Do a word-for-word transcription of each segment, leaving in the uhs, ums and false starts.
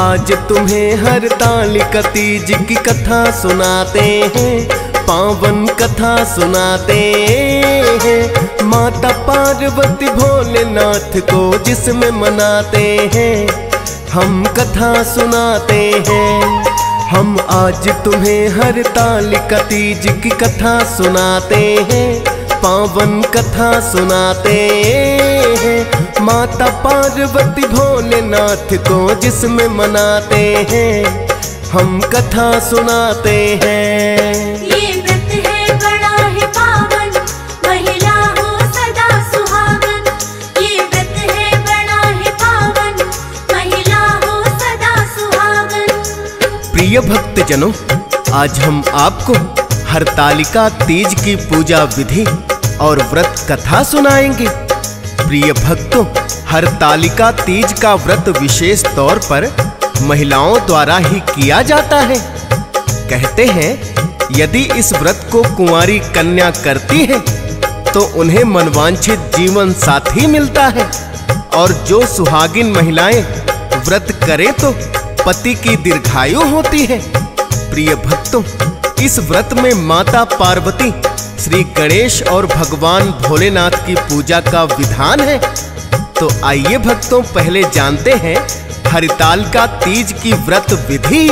आज तुम्हें हरतालिका तीज की कथा सुनाते हैं, पावन कथा सुनाते हैं। माता पार्वती भोलेनाथ को जिसमें मनाते हैं, हम कथा सुनाते हैं। हम आज तुम्हें हरतालिका तीज की कथा सुनाते हैं, पावन कथा सुनाते हैं। माता पार्वती भोलेनाथ को जिसमें मनाते हैं, हम कथा सुनाते हैं। ये व्रत है बड़ा है पावन, महिला हो सदा सुहागन। ये व्रत है बड़ा है पावन, महिला हो सदा सुहागन। प्रिय भक्तजनों, आज हम आपको हरतालिका तीज की पूजा विधि और व्रत कथा सुनाएंगे। प्रिय भक्तों, हरतालिका तीज का व्रत विशेष तौर पर महिलाओं द्वारा ही किया जाता है। कहते हैं यदि इस व्रत को कुंवारी कन्या करती है तो उन्हें मनवांछित जीवन साथी मिलता है, और जो सुहागिन महिलाएं व्रत करें तो पति की दीर्घायु होती है। प्रिय भक्तों, इस व्रत में माता पार्वती, श्री गणेश और भगवान भोलेनाथ की पूजा का विधान है। तो आइए भक्तों, पहले जानते हैं हरतालिका तीज की व्रत विधि।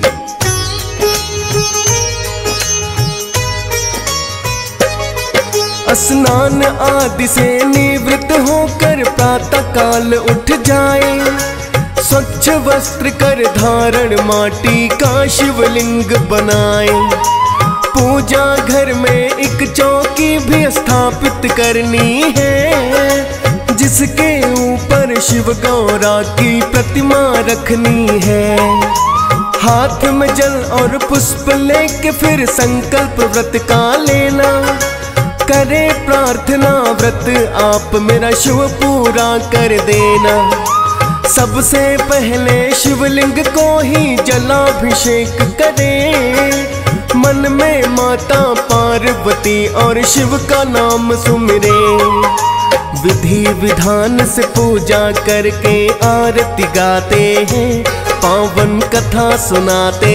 स्नान आदि से निवृत्त होकर प्रातः काल उठ जाए, स्वच्छ वस्त्र कर धारण माटी का शिवलिंग बनाए। पूजा घर में एक चौकी भी स्थापित करनी है, जिसके ऊपर शिव गौरा की प्रतिमा रखनी है। हाथ में जल और पुष्प लेके फिर संकल्प व्रत का लेना। करे प्रार्थना व्रत आप मेरा शिव पूरा कर देना। सबसे पहले शिवलिंग को ही जलाभिषेक करें, मन में माता पार्वती और शिव का नाम सुमिरे। विधि विधान से पूजा करके आरती गाते हैं, पावन कथा सुनाते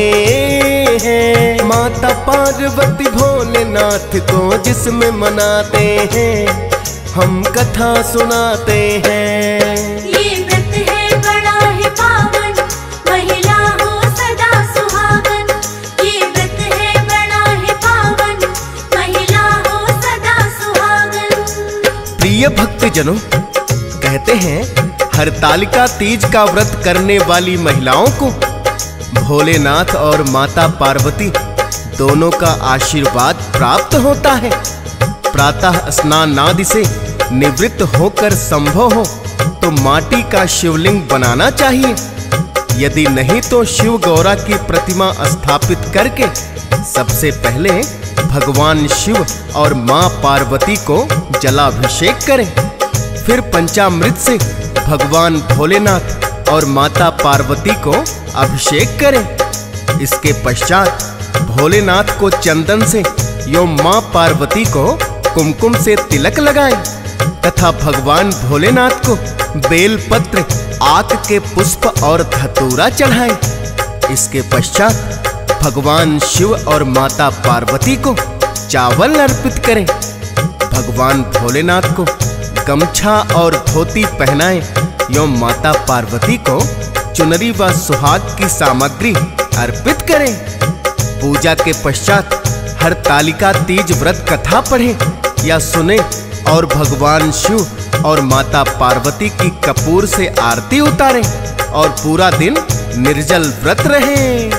हैं। माता पार्वती भोलेनाथ को जिसमें मनाते हैं, हम कथा सुनाते हैं। ये व्रत है बड़ा है पावन, महिला हो सदा सुहागन। ये व्रत है बड़ा है पावन, महिला हो सदा सुहागन। प्रिय भक्तजनों, कहते हैं हरतालिका तीज का व्रत करने वाली महिलाओं को भोलेनाथ और माता पार्वती दोनों का आशीर्वाद प्राप्त होता है। प्रातः स्नान आदि से निवृत्त होकर संभव हो तो माटी का शिवलिंग बनाना चाहिए। यदि नहीं तो शिव गौरा की प्रतिमा स्थापित करके सबसे पहले भगवान शिव और मां पार्वती को जलाभिषेक करें। फिर पंचामृत से भगवान भोलेनाथ और माता पार्वती को अभिषेक करें। इसके पश्चात भोलेनाथ को चंदन से एवं मां पार्वती को कुमकुम से तिलक लगाएं तथा भगवान भोलेनाथ को बेलपत्र, आक के पुष्प और धतूरा चढ़ाएं। इसके पश्चात भगवान शिव और माता पार्वती को चावल अर्पित करें। भगवान भोलेनाथ को गमछा और धोती पहनाएं एवं माता पार्वती को चुनरी व सुहाग की सामग्री अर्पित करें। पूजा के पश्चात हरतालिका तीज व्रत कथा पढ़ें या सुने और भगवान शिव और माता पार्वती की कपूर से आरती उतारें और पूरा दिन निर्जल व्रत रहें।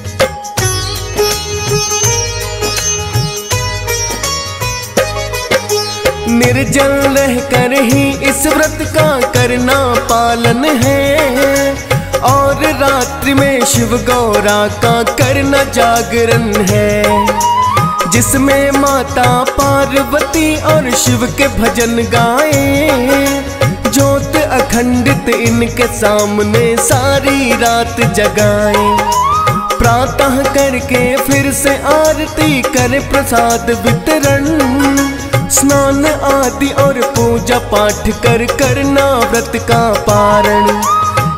निर्जल रहकर ही इस व्रत का करना पालन है, और रात्रि में शिव गौरा का करना जागरण है, जिसमें माता पार्वती और शिव के भजन गाए। ज्योत अखंडित इनके सामने सारी रात जगाए। प्रातः करके फिर से आरती करे प्रसाद वितरण। स्नान आदि और पूजा पाठ कर करना व्रत का पारण।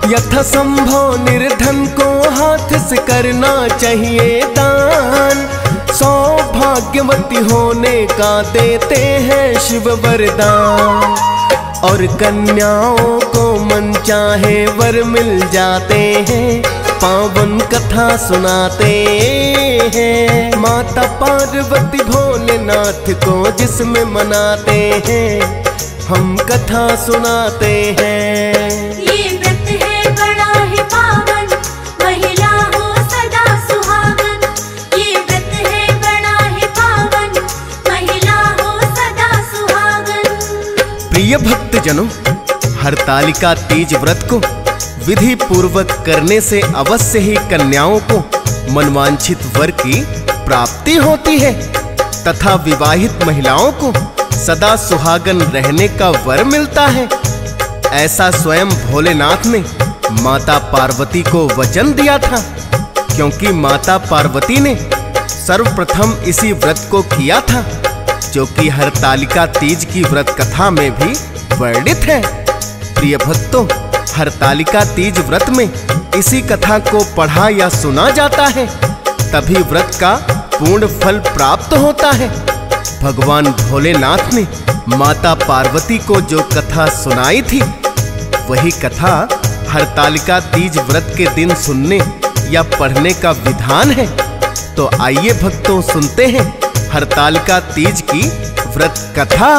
यथासंभव निर्धन को हाथ से करना चाहिए दान। सौभाग्यवती होने का देते हैं शिव वरदान। और कन्याओं को मन चाहे वर मिल जाते हैं, पावन कथा सुनाते हैं। माता पार्वती भोलेनाथ को जिसमें मनाते हैं, हम कथा सुनाते हैं। ये व्रत है बड़ा ही पावन, महिला हो सदा सुहागन। ये व्रत है बड़ा ही पावन, महिला हो सदा सुहागन। प्रिय भक्तजनों, हरतालिका तीज व्रत को विधि पूर्वक करने से अवश्य ही कन्याओं को मनवांछित वर की प्राप्ति होती है तथा विवाहित महिलाओं को सदा सुहागन रहने का वर मिलता है। ऐसा स्वयं भोलेनाथ ने माता पार्वती को वचन दिया था, क्योंकि माता पार्वती ने सर्वप्रथम इसी व्रत को किया था, जो कि हरतालिका तीज की व्रत कथा में भी वर्णित है। प्रिय भक्तों, हरतालिका तीज व्रत में इसी कथा को पढ़ा या सुना जाता है, तभी व्रत का पूर्ण फल प्राप्त होता है। भगवान भोलेनाथ ने माता पार्वती को जो कथा सुनाई थी, वही कथा हरतालिका तीज व्रत के दिन सुनने या पढ़ने का विधान है। तो आइए भक्तों, सुनते हैं हरतालिका तीज की व्रत कथा।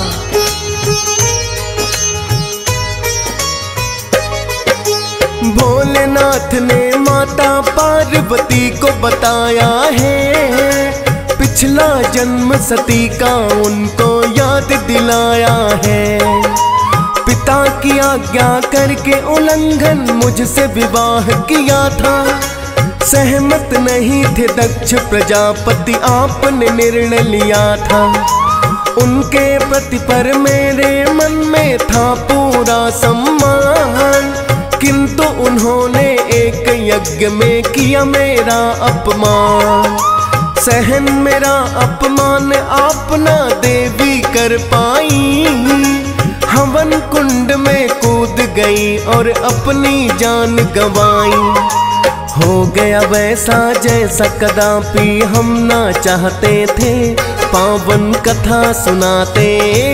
भोलेनाथ ने माता पार्वती को बताया है, पिछला जन्म सती का उनको याद दिलाया है। पिता की आज्ञा करके उल्लंघन मुझसे विवाह किया था, सहमत नहीं थे दक्ष प्रजापति, आपने निर्णय लिया था। उनके प्रति पर मेरे मन में था पूरा सम्मान, किंतु उन्होंने एक यज्ञ में किया मेरा अपमान। सहन मेरा अपमान आप ना देवी कर पाई, हवन कुंड में कूद गई और अपनी जान गंवाई। हो गया वैसा जैसा कदापि हम ना चाहते थे, पावन कथा सुनाते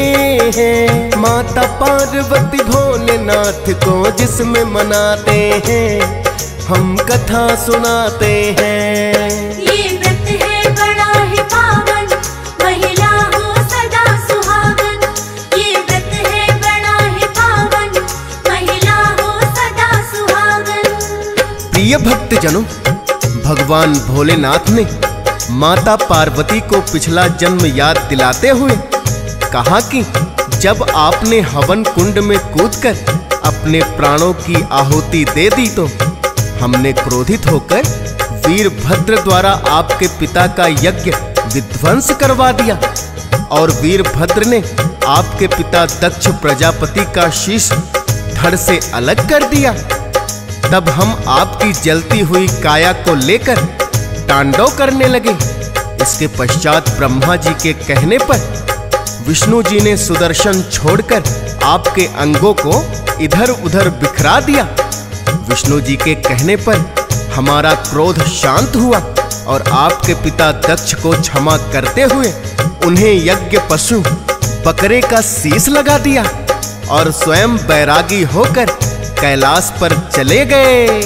हैं। माता पार्वती भोलेनाथ को जिसमें मनाते हैं, हम कथा सुनाते हैं। ये व्रत है बड़ा ही पावन, महिला हो सदा सुहागन। ये व्रत है बड़ा ही पावन, महिला हो सदा सुहागन। प्रिय भक्तजनों, भगवान भोलेनाथ ने माता पार्वती को पिछला जन्म याद दिलाते हुए कहा कि जब आपने हवन कुंड में कूदकर अपने प्राणों की आहुति दे दी, तो हमने क्रोधित होकर वीरभद्र द्वारा आपके पिता का यज्ञ विध्वंस करवा दिया और वीरभद्र ने आपके पिता दक्ष प्रजापति का शीश धड़ से अलग कर दिया। तब हम आपकी जलती हुई काया को लेकर तांडव करने लगे। इसके पश्चात ब्रह्मा जी के कहने पर विष्णु जी ने सुदर्शन छोड़कर आपके अंगों को इधर उधर बिखरा दिया। विष्णु जी के कहने पर हमारा क्रोध शांत हुआ और आपके पिता दक्ष को क्षमा करते हुए उन्हें यज्ञ पशु बकरे का शीश लगा दिया और स्वयं बैरागी होकर कैलाश पर चले गए।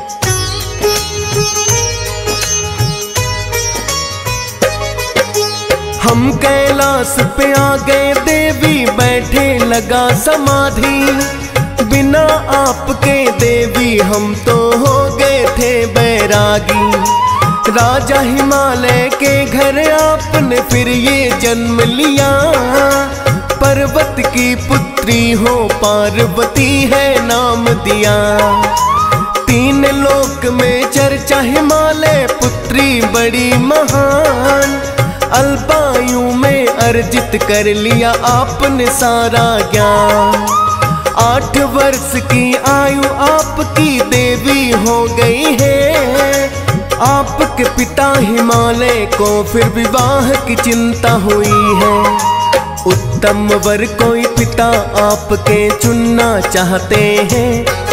हम कैलाश पे आ गए, देवी बैठे लगा समाधि। बिना आपके देवी हम तो हो गए थे बैरागी। राजा हिमालय के घर आपने फिर ये जन्म लिया, पर्वत की पुत्री हो पार्वती है नाम दिया। तीन लोक में चर्चा हिमालय पुत्री बड़ी महान, अल्पायु में अर्जित कर लिया आपने सारा ज्ञान। आठ वर्ष की आयु आपकी देवी हो गई है, आपके पिता हिमालय को फिर विवाह की चिंता हुई है। उत्तम वर कोई पिता आपके चुनना चाहते हैं,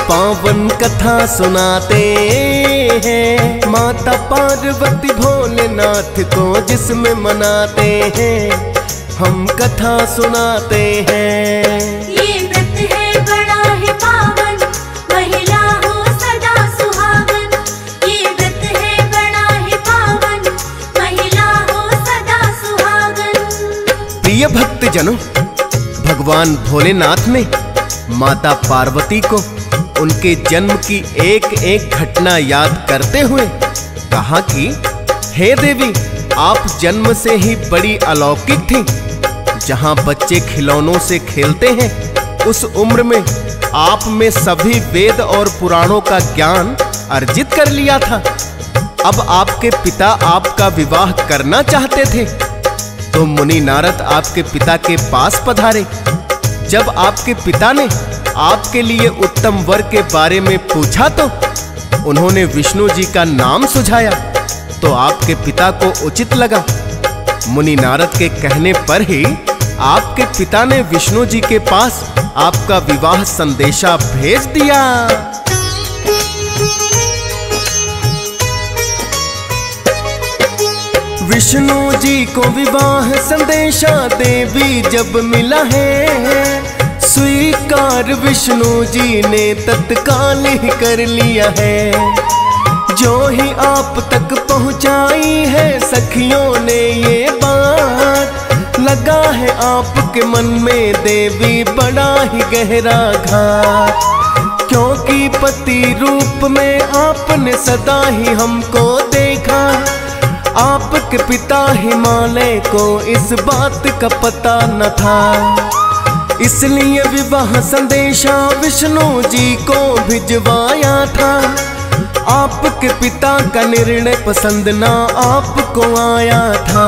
पावन कथा सुनाते हैं। माता पार्वती भोलेनाथ को जिसमें मनाते हैं, हम कथा सुनाते हैं। ये व्रत है बड़ा ही पावन, महिला हो सदा सुहागन। ये व्रत है बड़ा ही पावन, महिला हो सदा सुहागन। प्रिय भक्तजनों, भगवान भोलेनाथ ने माता पार्वती को उनके जन्म की एक एक घटना याद करते हुए कहा कि हे देवी, आप जन्म से ही बड़ी अलौकिक थी। जहां बच्चे खिलौनों से खेलते हैं, उस उम्र में आप में सभी वेद और पुराणों का ज्ञान अर्जित कर लिया था। अब आपके पिता आपका विवाह करना चाहते थे, तो मुनि नारद आपके पिता के पास पधारे। जब आपके पिता ने आपके लिए उत्तम वर के बारे में पूछा, तो उन्होंने विष्णु जी का नाम सुझाया। तो आपके पिता को उचित लगा। मुनि नारद के कहने पर ही आपके पिता ने विष्णु जी के पास आपका विवाह संदेशा भेज दिया। विष्णु जी को विवाह संदेशा देवी जब मिला है, स्वीकार विष्णु जी ने तत्काल ही कर लिया है। जो ही आप तक पहुंचाई है सखियों ने ये बात, लगा है आपके मन में देवी बड़ा ही गहरा घात। क्योंकि पति रूप में आपने सदा ही हमको देखा, आपके पिता हिमालय को इस बात का पता न था। इसलिए विवाह संदेशा विष्णु जी को भिजवाया था। आपके पिता का निर्णय पसंद ना आपको आया था।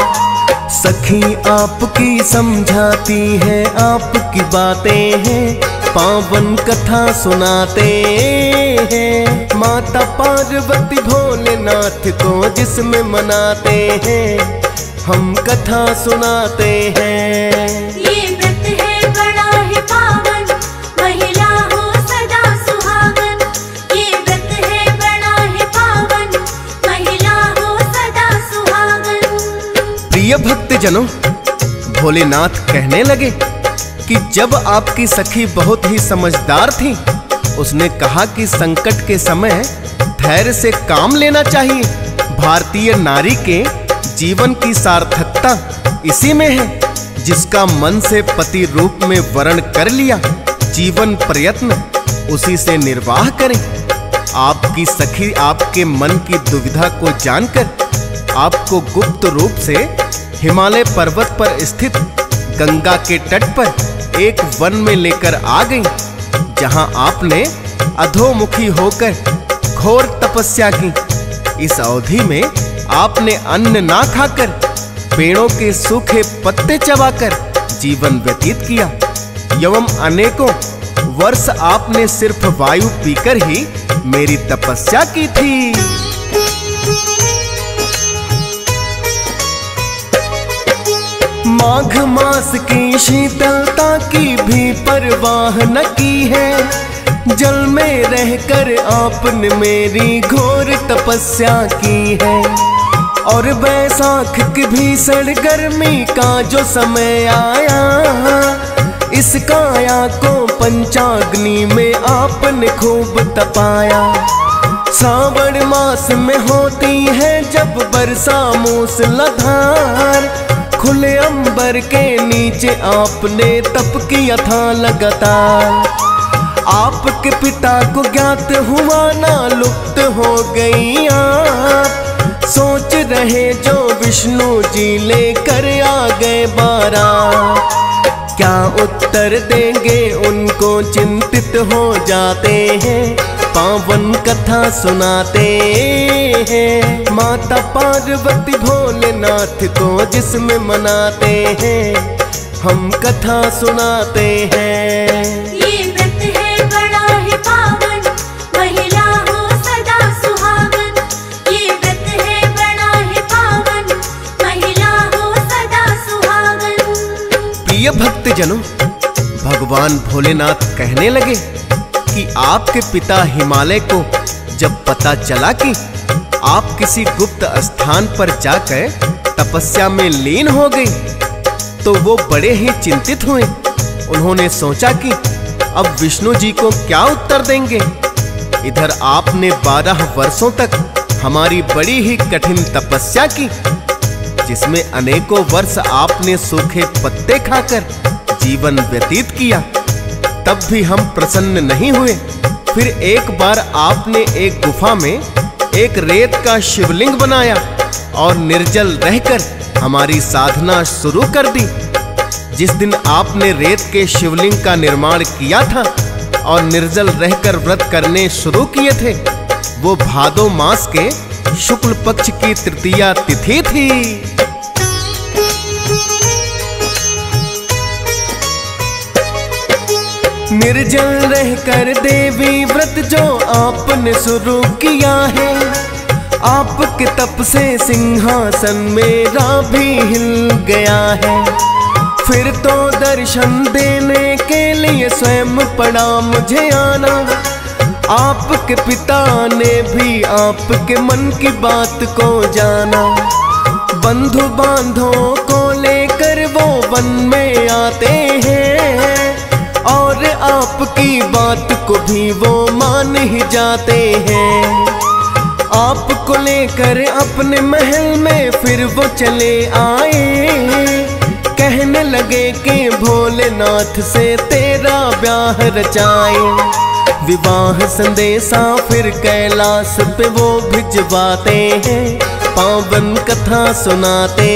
सखी आपकी समझाती है, आपकी बातें हैं, पावन कथा सुनाते हैं। माता पार्वती भोलेनाथ को जिसमें मनाते हैं, हम कथा सुनाते हैं। ये व्रत है बड़ा ही पावन, महिला हो सदा सुहागन। ये व्रत है बड़ा ही पावन, महिला हो सदा सुहागन। प्रिय भक्तजनों, भोलेनाथ कहने लगे कि जब आपकी सखी बहुत ही समझदार थी, उसने कहा कि संकट के समय धैर्य से काम लेना चाहिए। भारतीय नारी के जीवन की सार्थकता इसी में है, जिसका मन से पति रूप में वर्ण कर लिया, जीवन प्रयत्न उसी से निर्वाह करें। आपकी सखी आपके मन की दुविधा को जानकर आपको गुप्त रूप से हिमालय पर्वत पर स्थित गंगा के तट पर एक वन में लेकर आ गई, जहां आपने अधोमुखी होकर घोर तपस्या की। इस अवधि में आपने अन्न ना खाकर, पेड़ों के सूखे पत्ते चबाकर जीवन व्यतीत किया एवं अनेकों वर्ष आपने सिर्फ वायु पीकर ही मेरी तपस्या की थी। माघ मास की शीतलता की भी परवाह न की है। जल में रहकर आपने मेरी घोर तपस्या की है। और बैसाख की भीषण गर्मी का जो समय आया, इस काया को पंचाग्नि में आपने खूब तपाया। श्रावण मास में होती है जब वर्षा मूसलाधार, खुले अंबर के नीचे आपने तप किया था लगातार। आपके पिता को ज्ञात हुआ ना लुप्त हो गई आप, सोच रहे जो विष्णु जी लेकर आ गए बारात। क्या उत्तर देंगे उनको चिंतित हो जाते हैं, पावन कथा सुनाते हैं। माता पार्वती भोलेनाथ को जिसमें मनाते हैं, हम कथा सुनाते हैं। ये व्रत है बड़ा ही पावन, महिला हो सदा सुहागन। ये व्रत है बड़ा ही पावन, महिला हो सदा सुहागन। प्रिय भक्तजनों, भगवान भोलेनाथ कहने लगे कि आपके पिता हिमालय को जब पता चला कि आप किसी गुप्त स्थान पर जाकर तपस्या में लीन हो गई, तो वो बड़े ही चिंतित हुए। उन्होंने सोचा कि अब विष्णु जी को क्या उत्तर देंगे। इधर आपने बारह वर्षों तक हमारी बड़ी ही कठिन तपस्या की, जिसमें अनेकों वर्ष आपने सूखे पत्ते खाकर जीवन व्यतीत किया, तब भी हम प्रसन्न नहीं हुए। फिर एक बार आपने एक गुफा में एक रेत का शिवलिंग बनाया और निर्जल रहकर हमारी साधना शुरू कर दी। जिस दिन आपने रेत के शिवलिंग का निर्माण किया था और निर्जल रहकर व्रत करने शुरू किए थे, वो भादो मास के शुक्ल पक्ष की तृतीया तिथि थी। निर्जल रहकर देवी व्रत जो आपने शुरू किया है, आपके तप से सिंहासन मेरा भी हिल गया है। फिर तो दर्शन देने के लिए स्वयं पड़ा मुझे आना। आपके पिता ने भी आपके मन की बात को जाना। बंधु बांधों को लेकर वो वन में आते हैं और आपकी बात को भी वो मान ही जाते हैं। आपको लेकर अपने महल में फिर वो चले आए, कहने लगे कि भोलेनाथ से तेरा ब्याह रचाए। विवाह संदेशा फिर कैलाश पे वो भिजवाते हैं, पावन कथा सुनाते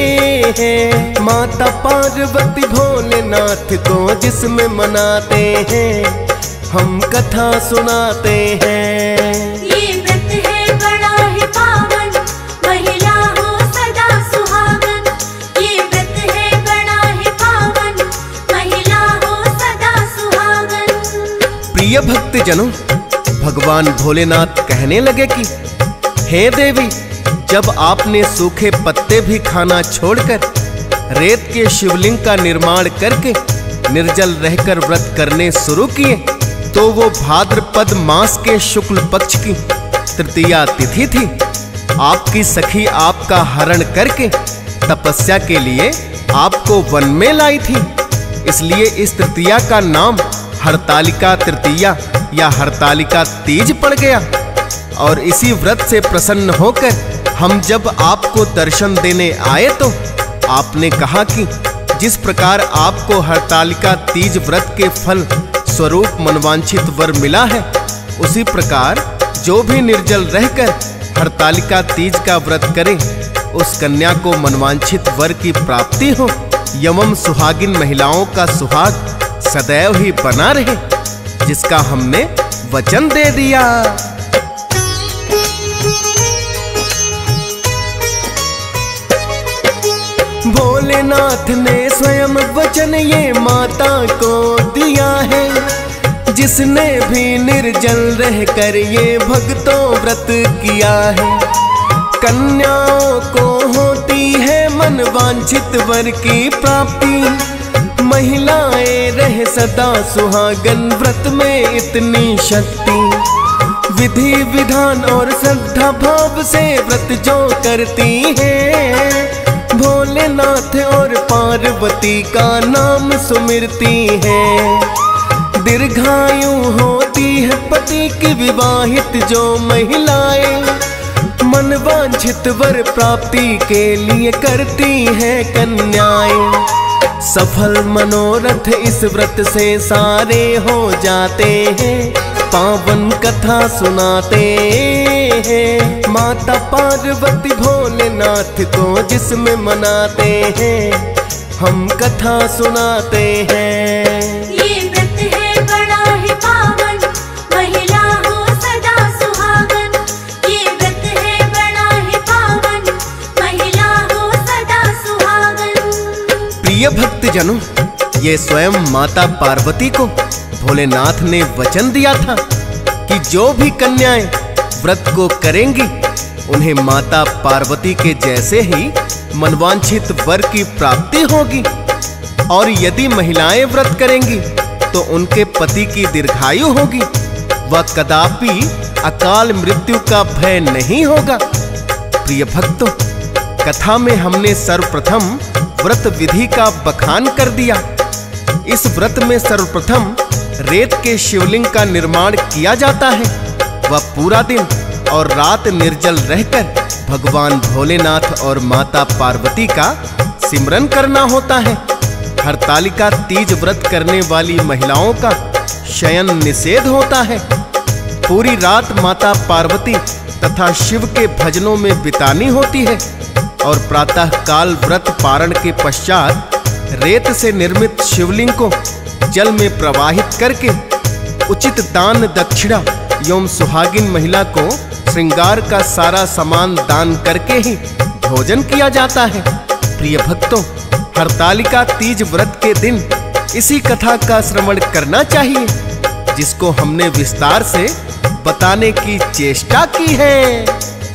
हैं। माता पार्वती भोलेनाथ को जिसमें मनाते हैं, हम कथा सुनाते हैं। ये व्रत है बड़ा ही पावन, महिला हो सदा सुहागन। ये व्रत है बड़ा ही पावन, महिला हो सदा सुहागन। प्रिय भक्तजनों, भगवान भोलेनाथ कहने लगे कि हे देवी, जब आपने सूखे पत्ते भी खाना छोड़कर रेत के शिवलिंग का निर्माण करके निर्जल रहकर व्रत करने शुरू किए, तो वो भाद्रपद मास के शुक्ल पक्ष की तृतीया तिथि थी। आपकी सखी आपका हरण करके तपस्या के लिए आपको वन में लाई थी। इसलिए इस तृतीया का नाम हरतालिका तृतीया या हरतालिका तीज पड़ गया। और इसी व्रत से प्रसन्न होकर हम जब आपको दर्शन देने आए, तो आपने कहा कि जिस प्रकार आपको हरतालिका तीज व्रत के फल स्वरूप मनवांछित वर मिला है, उसी प्रकार जो भी निर्जल रहकर हरतालिका तीज का व्रत करे, उस कन्या को मनवांछित वर की प्राप्ति हो एवं सुहागिन महिलाओं का सुहाग सदैव ही बना रहे, जिसका हमने वचन दे दिया। भोलेनाथ ने स्वयं वचन ये माता को दिया है, जिसने भी निर्जल रहकर ये भक्तों व्रत किया है। कन्याओं को होती है मन वांछित वर की प्राप्ति, महिलाएं रहे सदा सुहागन व्रत में इतनी शक्ति। विधि विधान और श्रद्धा भाव से व्रत जो करती है, भोलेनाथ और पार्वती का नाम सुमिरती है। दीर्घायु होती है पति की विवाहित जो महिलाएं, मन वांछित वर प्राप्ति के लिए करती है कन्याएं। सफल मनोरथ इस व्रत से सारे हो जाते हैं, पावन कथा सुनाते हैं। माता पार्वती भोलेनाथ को जिसमें मनाते हैं, हम कथा सुनाते हैं। ये व्रत है बड़ा ही पावन, महिला हो सदा सुहागन। ये व्रत है बड़ा ही पावन, महिला हो सदा सुहागन। प्रिय भक्तजनों, ये स्वयं माता पार्वती को भोलेनाथ ने वचन दिया था कि जो भी कन्याएं व्रत को करेंगी, उन्हें माता पार्वती के जैसे ही मनवांछित वर की प्राप्ति होगी। और यदि महिलाएं व्रत करेंगी तो उनके पति की दीर्घायु होगी। व कदापि अकाल मृत्यु का भय नहीं होगा। प्रिय भक्तों, कथा में हमने सर्वप्रथम व्रत विधि का बखान कर दिया। इस व्रत में सर्वप्रथम रेत के शिवलिंग का निर्माण किया जाता है। वह पूरा दिन और रात निर्जल रहकर भगवान भोलेनाथ और माता पार्वती का सिमरन करना होता है। हरतालिका तीज व्रत करने वाली महिलाओं का शयन निषेध होता है। पूरी रात माता पार्वती तथा शिव के भजनों में बितानी होती है और प्रातः काल व्रत पारण के पश्चात रेत से निर्मित शिवलिंग को जल में प्रवाहित करके उचित दान दक्षिणा एवं सुहागिन महिला को श्रृंगार का सारा सामान दान करके ही भोजन किया जाता है। प्रिय भक्तों, हरतालिका तीज व्रत के दिन इसी कथा का श्रवण करना चाहिए, जिसको हमने विस्तार से बताने की चेष्टा की है।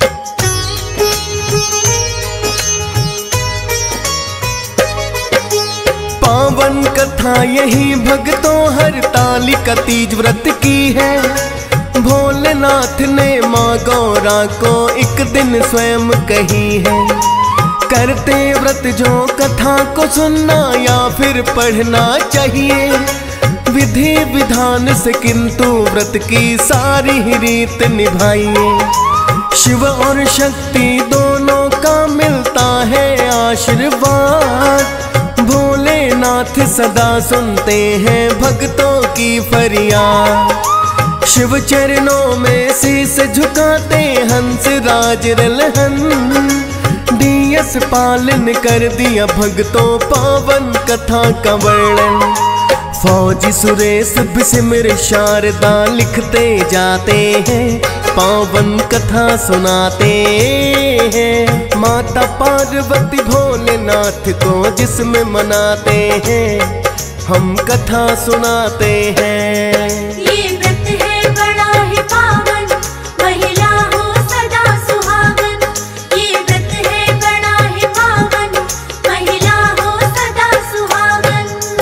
पावन कथा यही भक्तों हरतालिका तीज व्रत की है। भोलेनाथ ने माँ गौरा को एक दिन स्वयं कही है, करते व्रत जो कथा को सुनना या फिर पढ़ना चाहिए विधि विधान से, किंतु व्रत की सारी रीत निभाइए। शिव और शक्ति दोनों का मिलता है आशीर्वाद। भोलेनाथ सदा सुनते हैं भक्तों की फरियाद। शिव चरणों में शीस झुकाते हंस राज रलहन। दियस पालन कर दिया भक्तों पावन कथा का वर्णन। फौजी सुरेश बिस्मिर शारदा लिखते जाते हैं, पावन कथा सुनाते हैं। माता पार्वती भोलेनाथ को जिसमें मनाते हैं, हम कथा सुनाते हैं। ये व्रत है बड़ा ही पावन, महिला हो सदा सुहागन। ये व्रत है बड़ा ही पावन, महिला हो सदा सुहागन।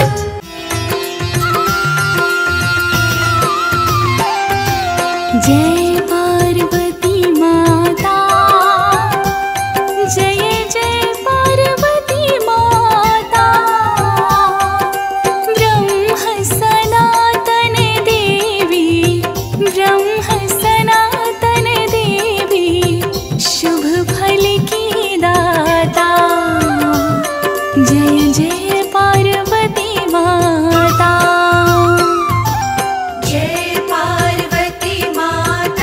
जय पार्वती माता, जय जय पार्वती माता। ब्रह्म सनातन देवी, ब्रह्म सनातन देवी, शुभ फल की दाता। जय जय पार्वती माता, जय पार्वती माता।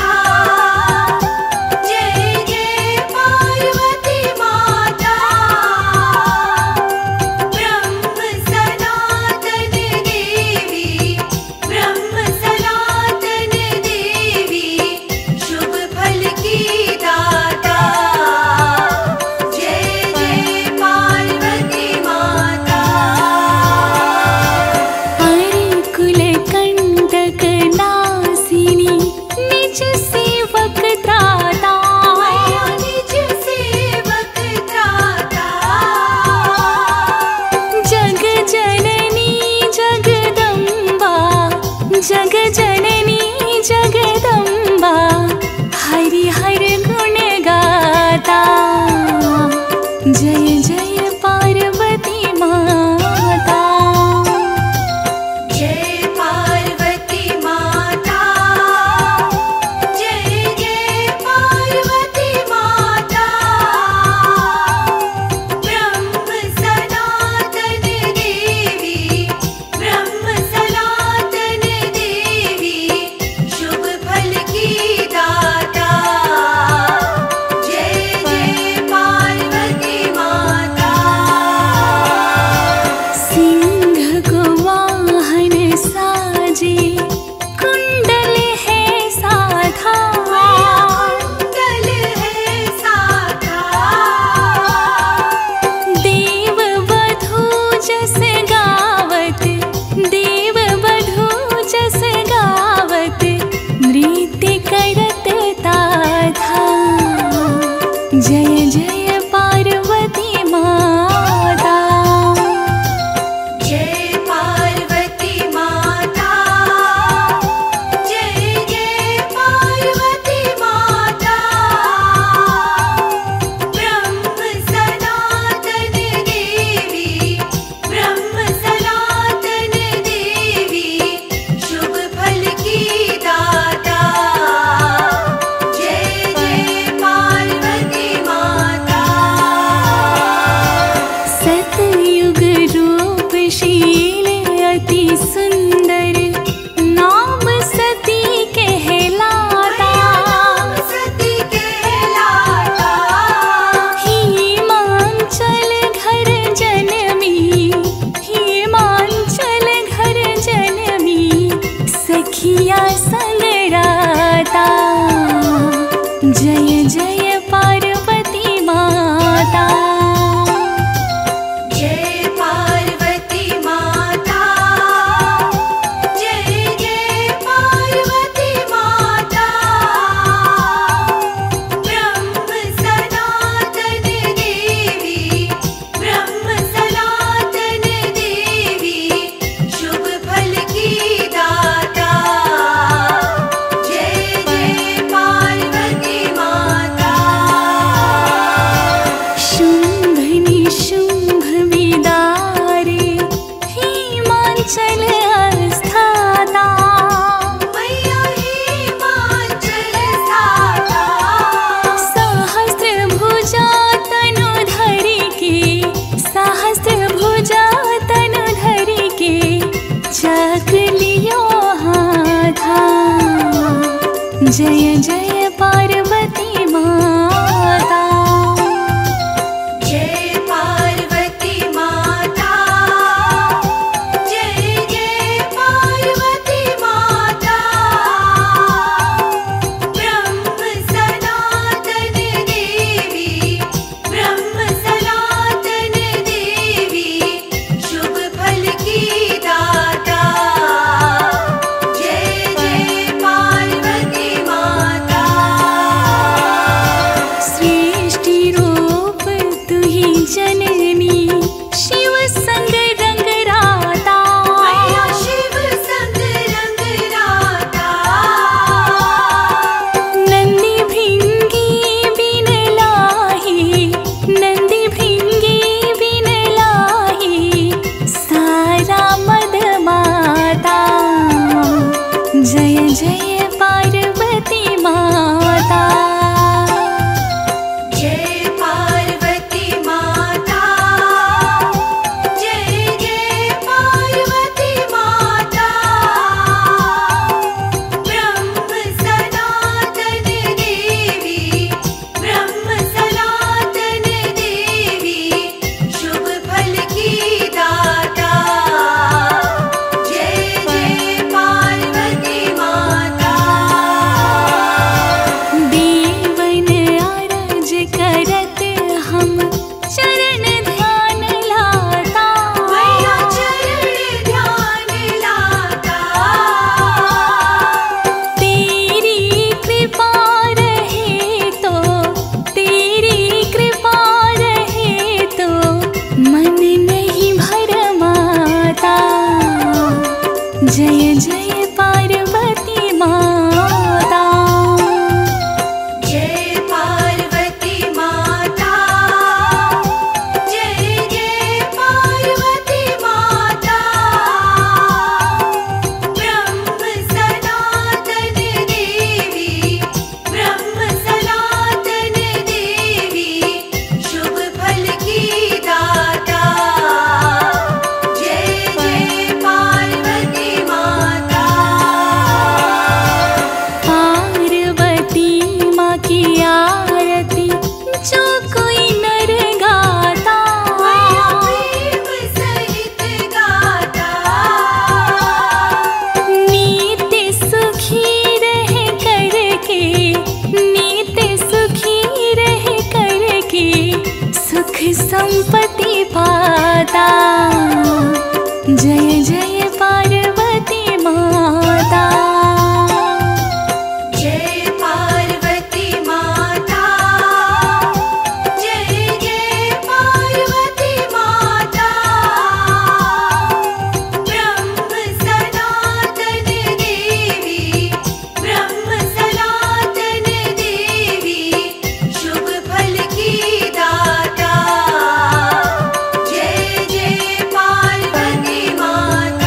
हिमाचल स्थाता। मैया हिमाचल स्थाता। सहस्त्र भुजा तनु धरि के, सहस्त्र भुजा तनु धरि के, चक लियो हाथा। जय जय पार्वती माता। जय पार्वती माता। जय जय पार्वती माता। ब्रह्म सनातन देवी, ब्रह्म सनातन देवी, शुभ फल की दाता। जय जय पार्वती माता। सृष्टि रूप तु ही जननी, शिव संग रंग राता। मैया शिव संग रंग राता। नंदी भृंगी बिन लाही, नंदी भृंगी बिन लाही, सारा मद माता। जय जय पार्वती माता। जय पार्वती माता। जय जय पार्वती माता। ब्रह्म सनातन देवी, ब्रह्म सनातन देवी, शुभ फल की दाता। जय जय पार्वती माता। देवन आरज करत हम चरण ध्यान लाता। मैया चरण ध्यान लाता। तेरी कृपा रहे तो, तेरी कृपा रहे तो, मन नहीं भरमाता। जय जय पार्वती माता। जय पार्वती माता। जय जय पार्वती माता। ब्रह्म सनातन देवी, ब्रह्म सनातन देवी, शुभ फल की दाता। जय जय पार्वती माता। पार्वती माँ की आरती जो कोई नर गाता। मैया प्रेम सहित गाता। नित्य सुखी रह करके, नित्य सुखी रह करके, सुख संपत्ति पाता। जय जय पार्वती माता। जय पार्वती माता। जय जय पार्वती माता। ब्रह्म सनातन देवी, ब्रह्म सनातन देवी, शुभ फल की दाता। जय जय पार्वती माता।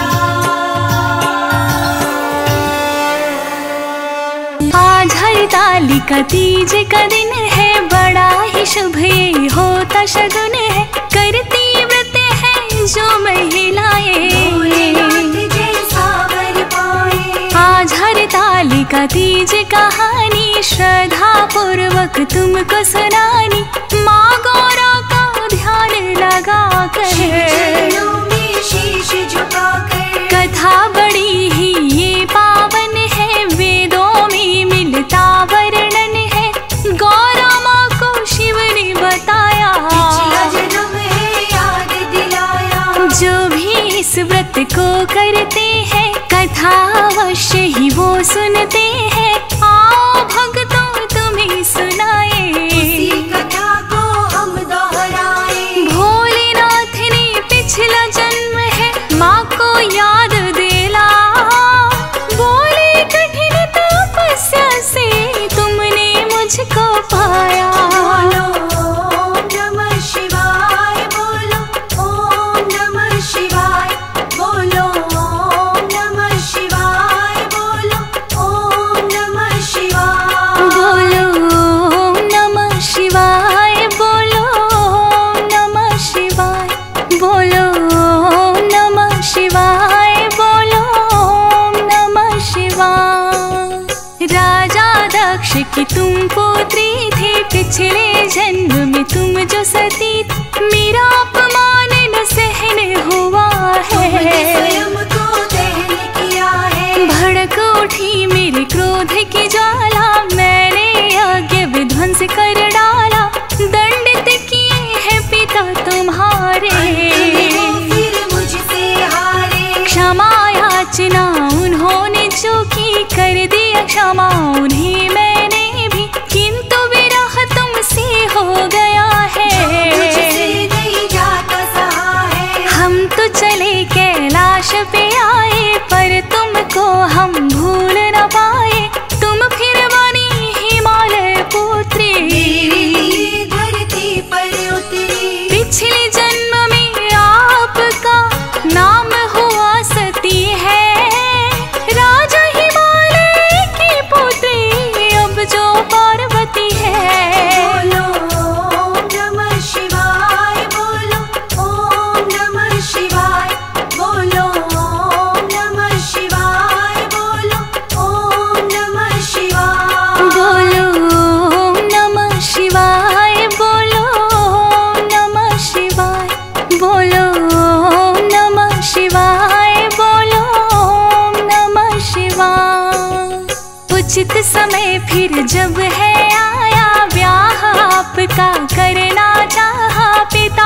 आज हरतालिका तीज का दिन है, बड़ा ही शुभ ये होता शगुन है। करती व्रत है जो महिलाएं, जय सावर पाए। आज हरतालिका तीज कहानी श्रद्धा पूर्वक तुमको सुनानी। माँ गौरा का ध्यान लगा कर, चरणों में शीश झुकाकर, कथा बड़ी ही ये पावन है। वेदों में मिलता वर्णन है, गौरा माँ को शिव ने बताया। पिछला जन्म है याद दिलाया। जो भी इस व्रत को करते हैं, कथा अवश्य ही वो सुनते हैं। आओ भक्तों तुम्हें सुनाए, उसी कथा को हम दोहराए। भोलेनाथ ने पिछला जन्म है माँ को याद दिला। बोले कठिन तपस्या से तुमने मुझको पाया। बोलो ओम नमः शिवाय, बोलो ओम नमः शिवाय, बोलो ओम की तुम पुत्री थे, पिछले जन्म में तुम जो सती थी, मेरा अपमान न सहन हुआ है, स्वयं को दहन किया है। भड़क उठी मेरे क्रोध की ज्वाला, मैंने यज्ञ विध्वंस कर डाला, दंडित किए हैं पिता तुम्हारे, फिर मुझसे हारे। क्षमा याचना उन्होंने जो की, कर दिया क्षमा उन्हें मैंने भी, किंतु विरह तुमसे हो गया है, मुझसे नहीं जाता सहा है। हम तो चले कैलाश पे आए, पर तुमको हम भूल न पाए, तुम फिर बनी हिमालय पुत्री, धरती पर उतरी। पिछले जन्म में आपका नाम हुआ सती है, राजा हिमालय की पुत्री अब जो पार्वती है। बोलो ओम नमः शिवाय, बोलो ओम नमः शिवाय, बोलो ओम नमः शिवाय, बोलो ओम नमः शिवाय। बोलो ओम नमः शिवाय, बोलो ओम नमः शिवाय, बोलो ओम नमः शिवाय, बोलो ओम नमः शिवाय। उचित समय फिर जब है आया, ब्याह आपका करना चाहा, पिता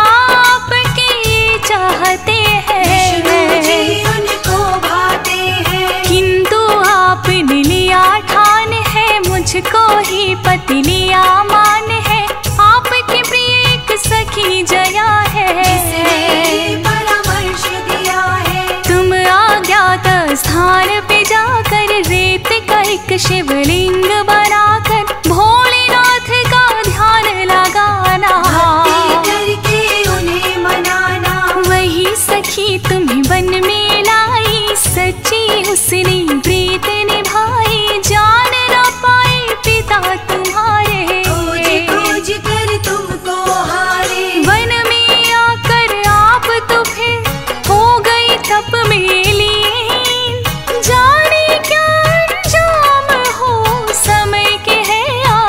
आपकी चाहते विष्णु जी हैं, उनको भाते हैं, किंतु आपने लिया ठान है, मुझको ही पति लिया मान है, आपकी प्रिय एक सखी जया है, जिसने परामर्श दिया है। तुम अज्ञात स्थान पे जाकर रेत का एक शिवलिंग बनाकर भोलेनाथ का ध्यान लगाना, भक्ति करके उन्हें मनाना। वही सखी तुम्हें वन में लाई, सच्ची उसने प्रीत निभाई, जान न पाए पिता तुम्हारे, खोज खोज कर तुमको हारे। वन में आकर आप तो फिर हो गई तप में लीन, जाने क्या अंजाम हो समय के है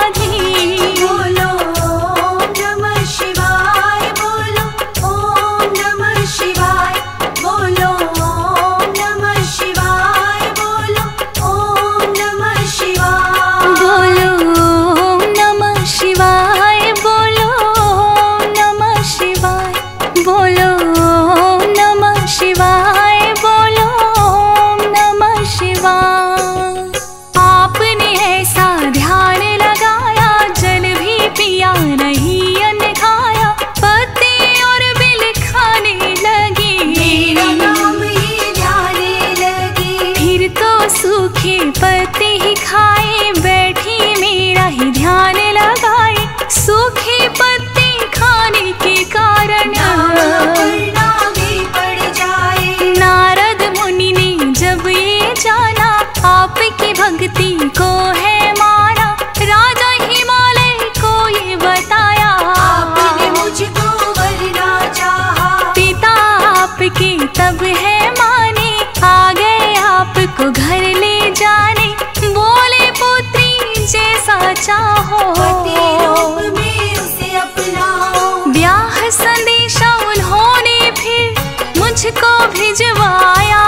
आधीन। बोलो ओम नमः शिवाय, बोलो ओम नमः शिवाय, बोलो ओम नमः शिवाय, बोलो ओम नमः शिवाय। बोलो ओम नमः शिवाय, बोलो ओम नमः शिवाय, बोलो ओम नमः शिवाय, बोलो ओम नमः शिवाय। आपने ऐसा ध्यान लगाया, जल भी पिया नहीं अन्न खाया, पत्ते और बिल खाने लगी, मेरा नाम ही ध्याने लगी। फिर तो सूखे पत्ते ही खाए, बैठी मेरा ही ध्यान लगाए, सूखे पत्ते खाने के कारण करना भी पड़ जाए। नारद मुनि ने जब ये जाना, आपकी भक्ति को है माना, राजा हिमालय को ये बताया, आपने मुझको वरना चाहा। पिता आपके तब है माने, आ गए आपको घर ले जाने, बोले पुत्री जैसा चाहो, पति रूप में उसे अपनाओ। ब्याह संदेशा उन्होंने फिर मुझको भिजवाया,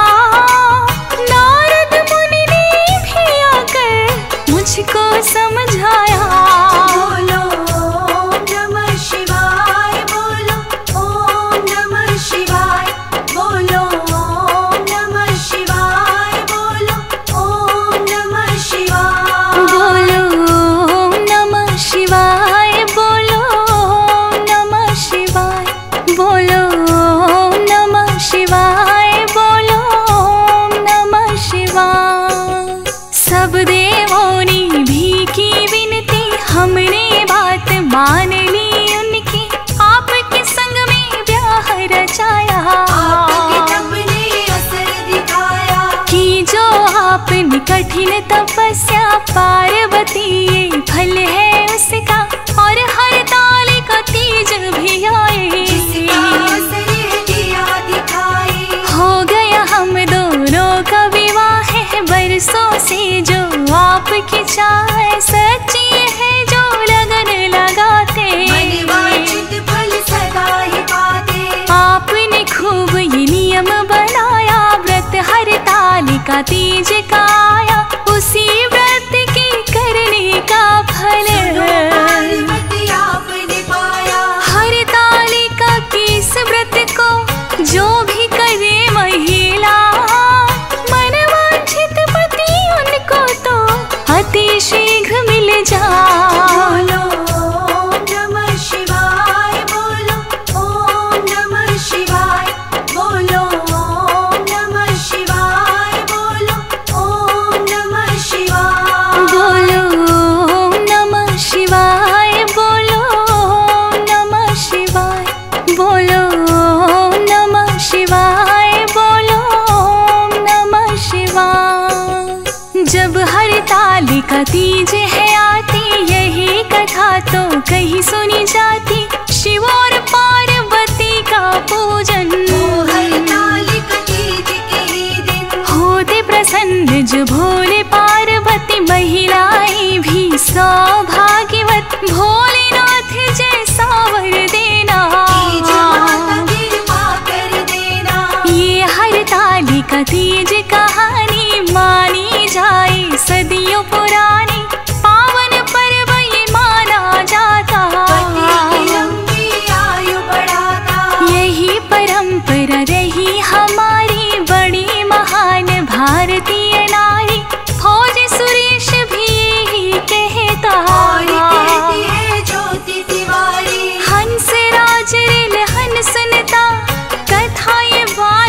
नारद मुनि ने भी आकर मुझको समझाया, बोलो ओम नमः शिवाय, बोलो ओम नमः शिवाय, बोलो ओम नमः शिवाय, बोलो ओम नमः शिवाय। बोलो ओम नमः शिवाय, बोलो ओम नमः शिवाय, बोलो ओम नमः शिवाय, बोलो ओम नमः शिवाय। सब देवों ने भी की विनती, हमने बात मान ली उनकी, आपके संग में ब्याह रचाया, आपके तप ने असर दिखाया। कि जो आपने कठिन तपस्या, पार्वती ये फल है उसका, और हर ताल का तीज भी आए, जिसका असर दिया दिखाई। हो गया हम दोनों का विवाह है, बरसों से जो आपकी चाह सच हरतालिका तीज का आया, उसी व्रत की करने का फल पार्वती आपने पाया। हरतालिका के इस व्रत को जो भी करे महिला, मनवांछित पति उनको तो अति शीघ्र मिल जाए। बोलो ओम नमः शिवाय, बोलो ओम नमः शिवाय, बोलो ओम नमः शिवाय, बोलो ओम नमः शिवाय। बोलो ओम नमः शिवाय, बोलो ओम नमः शिवाय, बोलो ओम नमः शिवाय, बोलो ओम नमः शिवाय। जब हरतालिका तीज है आती, यही कथा तो कहीं सुनी जाती, शिव और पार्वती का पूजन हरतालिका तीज के ही दिन होते प्रसन्न जो भोले पार्वती, महिलाएं भी सौभाग्यवत, भोलेनाथ जैसा वर देना। तीज माता कृपा कर देना। ये हरतालिका तीज कहानी मानी जाए सदियों पुरानी, पावन पर्व ये माना जाता, पति की लंबी आयु बढ़ाता। यही परंपरा रही हमारी बड़ी महान भारतीय नारी। फौज सुरेश भी यही कहता, और कहती है ज्योति तिवारी। हंस राज रेल हंसनता कथा ये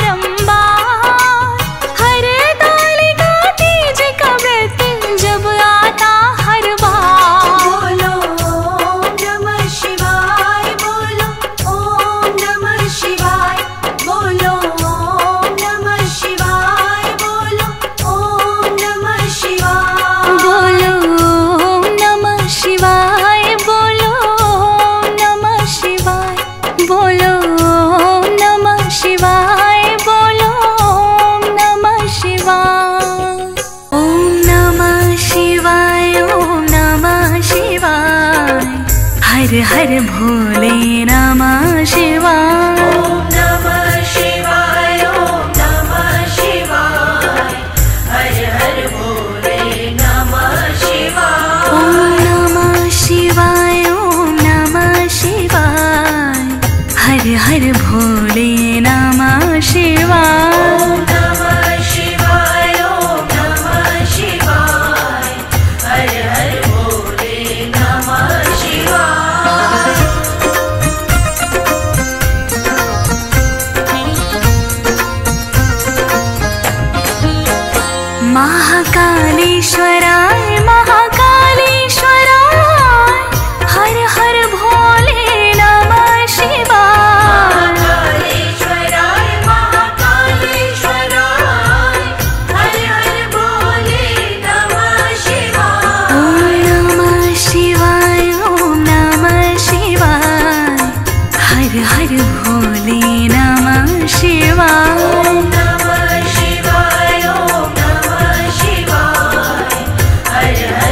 बारंबार, हरतालिका तीज का व्रत जब आता हर बार। बोलो ओम नमः शिवाय, बोलो ओम नमः शिवाय, बोलो ओम नमः शिवाय, बोलो ओम नमः शिवाय। बोलो ओम नमः शिवाय, बोलो ओम नमः शिवाय, बोलो ओम नमः शिवाय, बोलो ओम नमः शिवाय। ओम नमः शिवाय, ओम नमः शिवाय, हर हर भोले नमः शिवाय। ओम नमः शिवाय, ओम नमः शिवाय, हर हर भोले नमः शिवाय। ओम नमः शिवाय, ओम नमः शिवाय, हर हर भोले नमः शिवाय। ओम नमः शिवाय, ओम नमः शिवाय, हर हर भोले नमः शिवाय। महाकालेश्वराय महाकालेश्वराय, हर हर भोले नमः शिवाय। महाकालेश्वराय महाकालेश्वराय, हर हर भोले नमः शिवाय। ओम नमः शिवाय, ओम नमः शिवाय, हर हर भोले नमः शिवाय। ओम नमः शिवाय, ओम नमः शिवाय, हर हर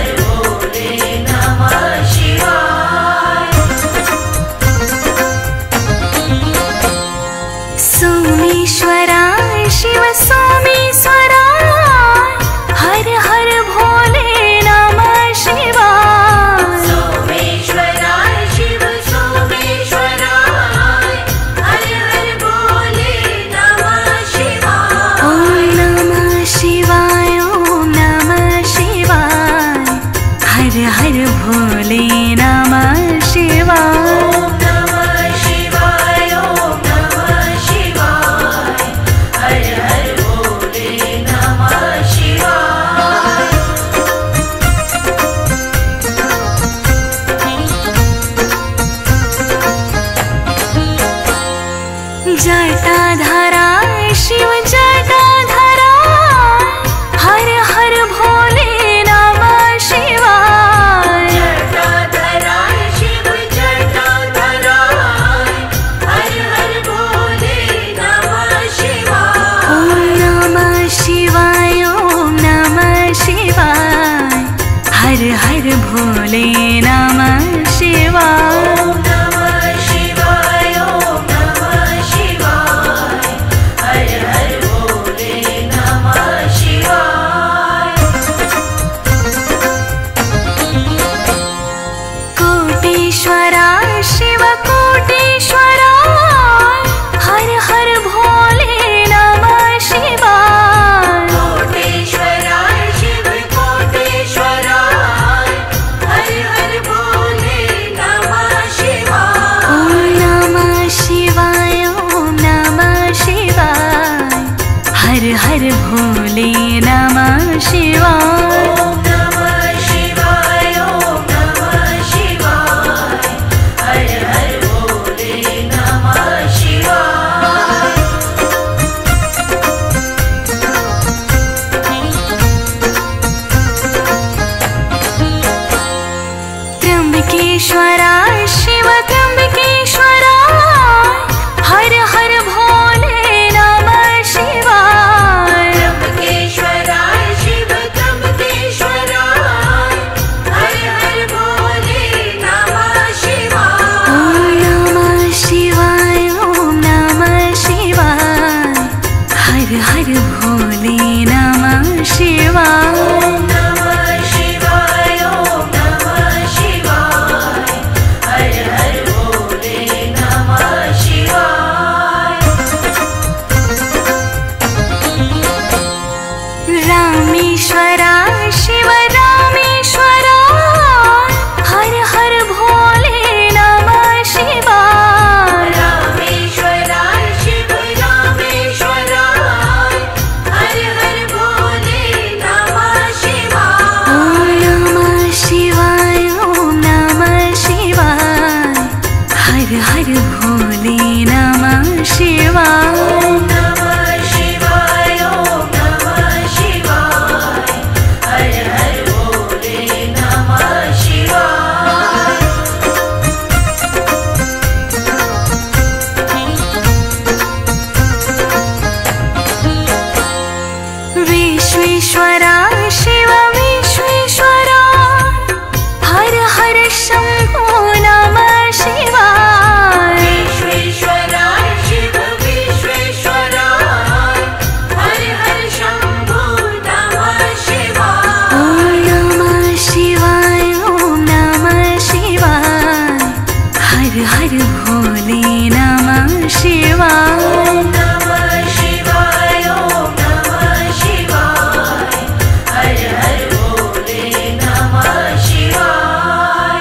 भोले नमः शिवाय। ओम नमः शिवाय, ओम नमः शिवाय, हर हर भोले नमः शिवाय। त्र्यंबकेश्वरा शिव त्र्यंबकेश्वरा, हर हर भोले नमः शिवाय। त्र्यंबकेश्वरा शिव त्र्यंबकेश्वरा, हर हर भोले नमः शिवाय। ओम नमः शिवाय, ओम नमः शिवाय, हर हर भोले नमः शिवाय। ओम नमः शिवाय, ओम नमः शिवाय, हर हर भोले नमः शिवाय। रामेश्वरा शिव रामेश्वरा, हर हर भोले नमः शिवाय। रामेश्वरा शिव रामेश्वरा, हर हर भोले नमः शिवाय। ओम नमः शिवाय, ओम नमः शिवाय, हर हर भोले नमः शिवाय। ओम नमः शिवाय, ओम नमः शिवाय, हर हर भोले नमः शिवाय। विश्वेश्वरा शिव विश्वेश्वरा, हर हर शंभो नमः शिवाय। विश्वेश्वरा शिव विश्वेश्वरा, हर हर शंभो नमः शिवाय। ओम नमः शिवाय, ओम नमः शिवाय, हर हर भोले नमः शिवाय। ओम नमः शिवाय, ओम नमः शिवाय, हर हर भोले नमः शिवाय।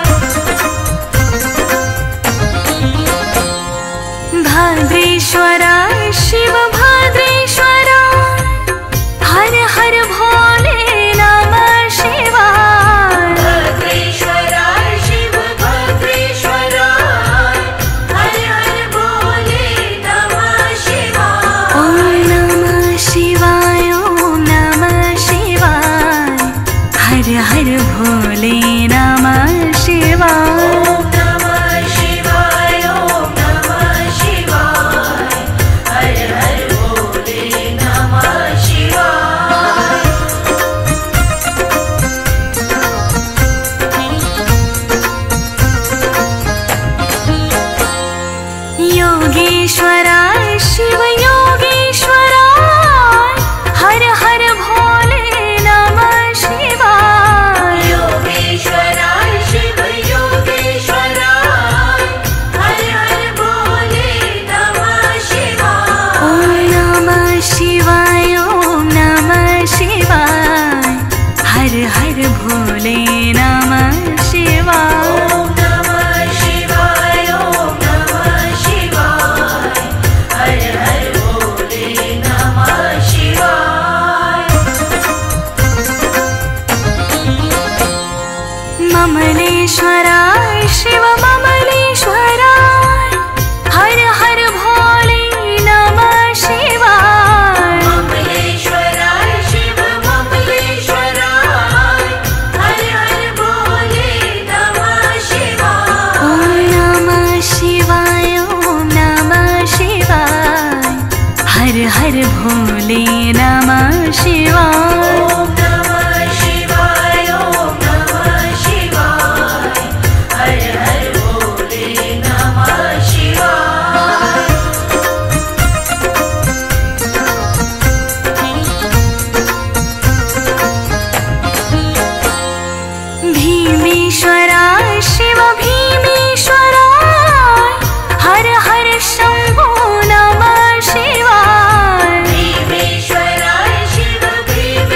भद्रेश्वरा शिव भद्रेश्वरा, हर हर भोले नमः शिवाय। भद्रेश्वरा शिव भद्रेश्वरा, हर हर भोले नमः शिवाय। ओम नमः शिवाय, ओम नमः शिवाय, हर हर भोले नमः शिवाय। ओम नमः शिवाय, ओम नमः शिवाय, हर हर भोले नमः शिवाय। योगेश्वरा शिव योगेश्वरा, हर हर भोले नमः शिवाय। योगेश्वरा शिव योगेश्वरा, हर हर भोले नमः शिवाय। ओम नमः शिवाय, ओम नमः शिवाय, हर हर भोले नमः शिवाय। ओम नमः शिवाय, ओम नमः शिवाय, हर हर भोले नमः शिवाय। ममलेश्वरा शिव ममलेश्वरा, हर हर भोले नमः शिवाय। ममलेश्वरा शिव ममलेश्वरा, हर हर भोले नमः शिवाय। ओम नमः शिवाय, ओम नमः शिवाय, हर हर भोले नमः शिवाय। ओम नमः शिवाय, ओम नमः शिवाय, हर हर भोले नमः शिवाय। भीमेश्वरा शिव भीमेश्वरा, हर हर शंभो नमः शिवाय। भीमेश्वरा शिव भीमेश्वरा,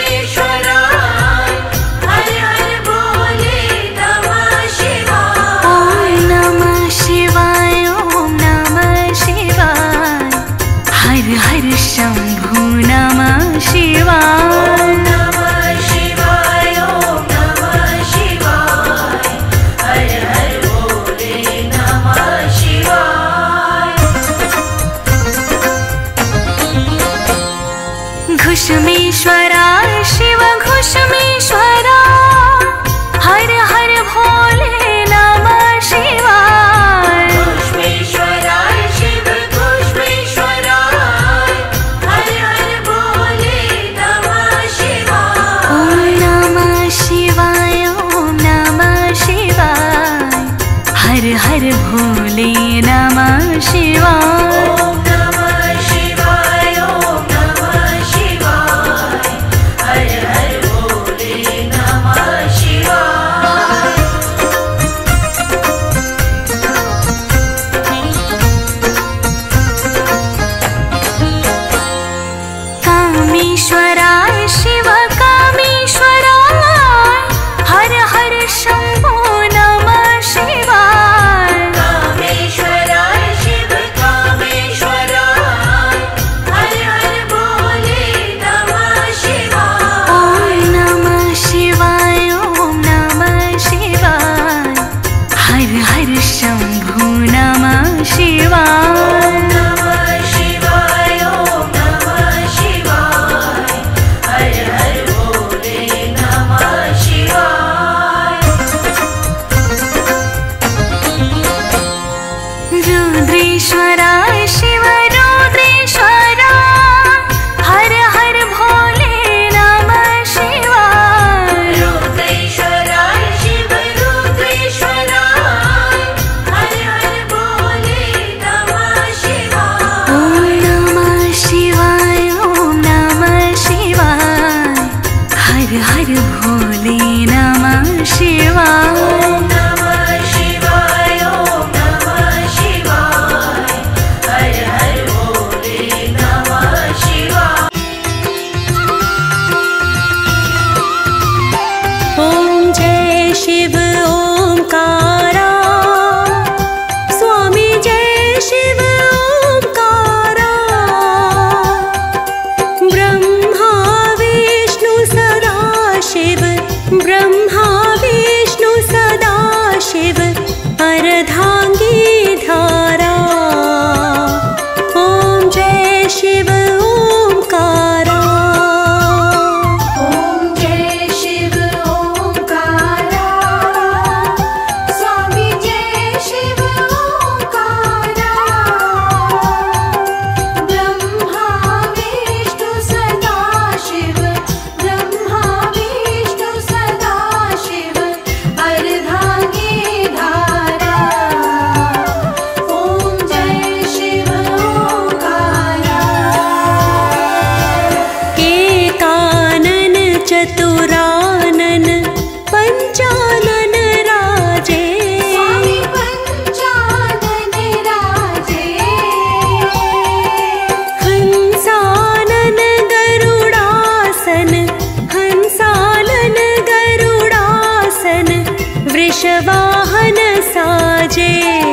वाहन साजे।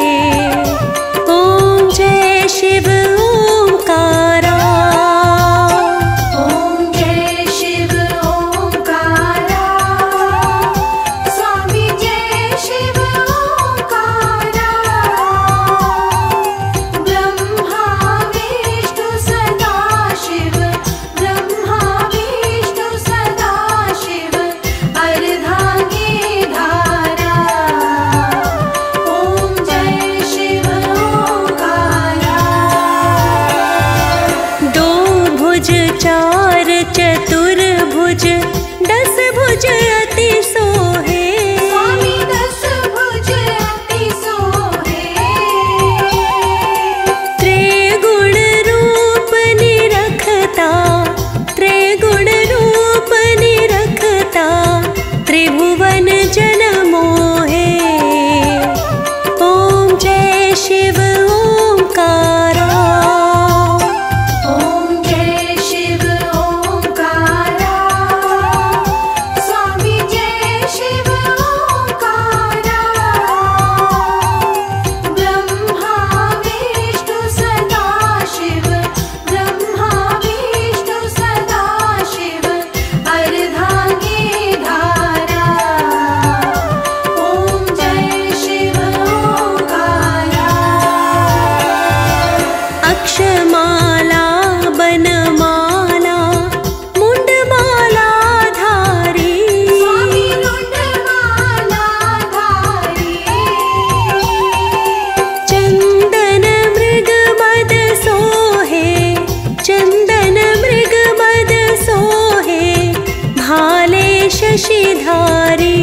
ओम जय शिव ओंकारा। ओम जय शिव ओंकारा। स्वामी जय शिव ओंकारा। ब्रह्मा विष्णु सदा शिव। ब्रह्मा विष्णु सदा शिव। अर्धांगी धारा। ओम जय शिव ओंकारा। दो भुज चार चतुर्भुज दस भुज अति सोहे। स्वामी दस भुज अति सोहे। त्रिगुण रूप निरखता। त्रिगुण रूप निरखता। त्रिभुवन जन मोहे। ओम जय शिव ओंकारा। ओम जय शिव ओंकारा। स्वामी जय शिव ओंकारा। ब्रह्मा विष्णु सदा शिव। ब्रह्मा विष्णु सदा शिव। अर्धांगी धारा। ओम जय शिव ओंकारा। अक्षमाला बनमाला मुंडमाला धारी। स्वामी मुंडमाला धारी। चंदन मृग मद सोहे। चंदन मृग मद सोहे। भाले शशिधारी।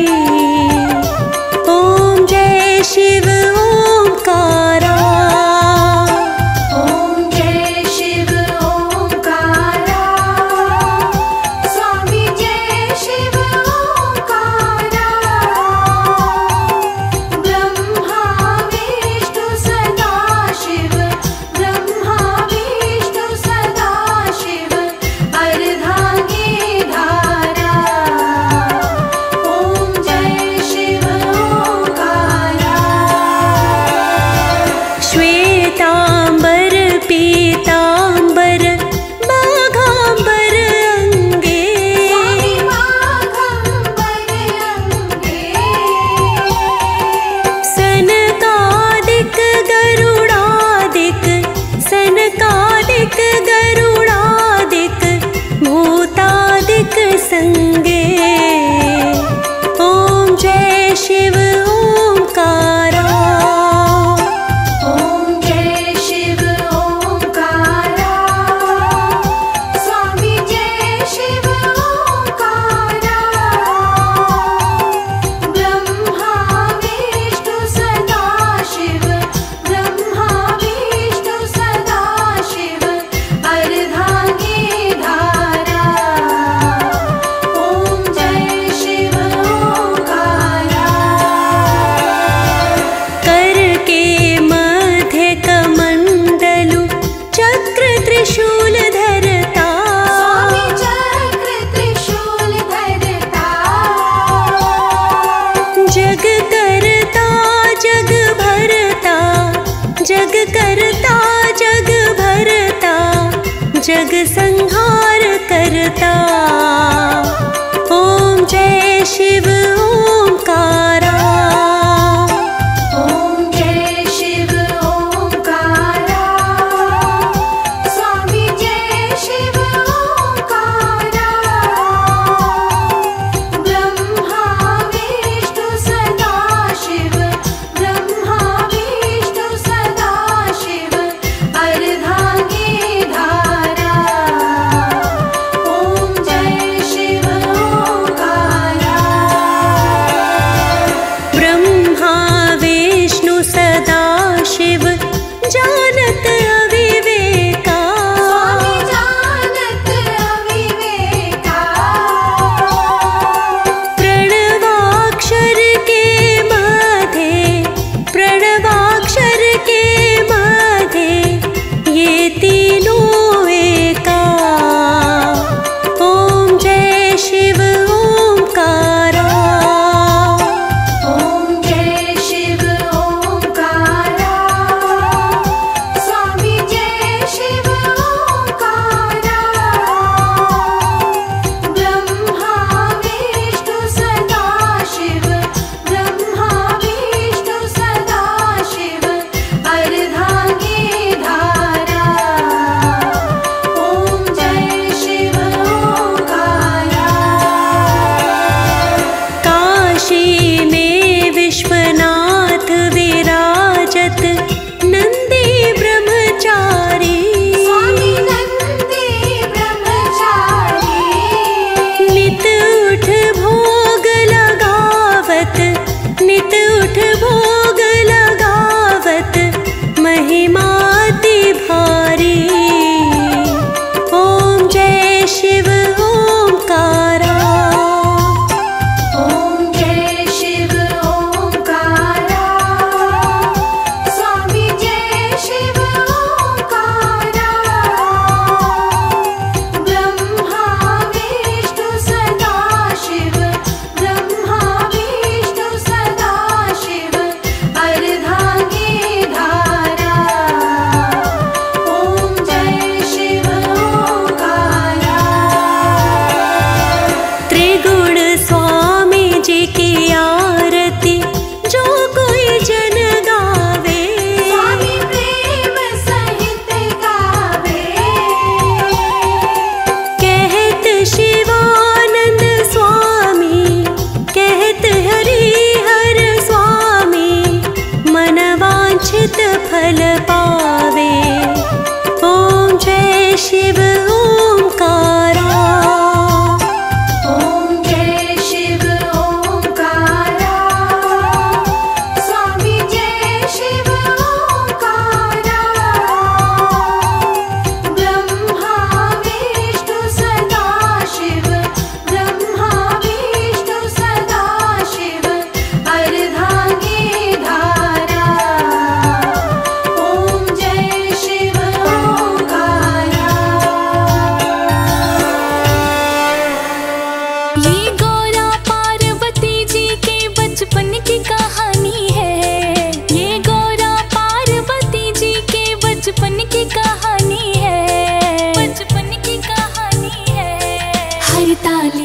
ओम जय शिव ओंकारा। ओम जय शिव ओंकारा। स्वामी जय शिव ओंकारा। ब्रह्मा विष्णु सदा शिव। ब्रह्मा विष्णु सदा शिव। अर्धांगी धारा। ओम जय शिव ओंकारा। श्वेतांबर पीतांबर बाघांबर अंगे। स्वामी बाघंबर अंगे। सनकादिक गरुडादिक। सनकादिक गरुडादिक भूतादिक संगे। ओम जय शिव ओंकारा। ओम जय शिव ओंकारा। स्वामी जय शिव ओंकारा। ब्रह्मा विष्णु सदा शिव। ब्रह्मा विष्णु सदा शिव। अर्धांगी धारा। ओम जय शिव ओंकारा। कर के मध्य कमंडलु चक्र त्रिशूल धरता। स्वामी चक्र त्रिशूल धरता। जग करता जग भरता। जग करता जग भरता। जग संहार करता। ओम जय शिव ओंकारा। ओम जय शिव ओंकारा। स्वामी जय शिव ओंकारा। ब्रह्मा विष्णु सदा शिव। ब्रह्मा विष्णु सदा शिव। अर्धांगी धारा। ओम जय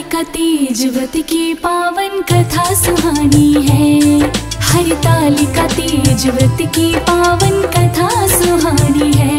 हरतालिका तीज व्रत की पावन कथा सुहानी है। हरतालिका तीज व्रत की पावन कथा सुहानी है।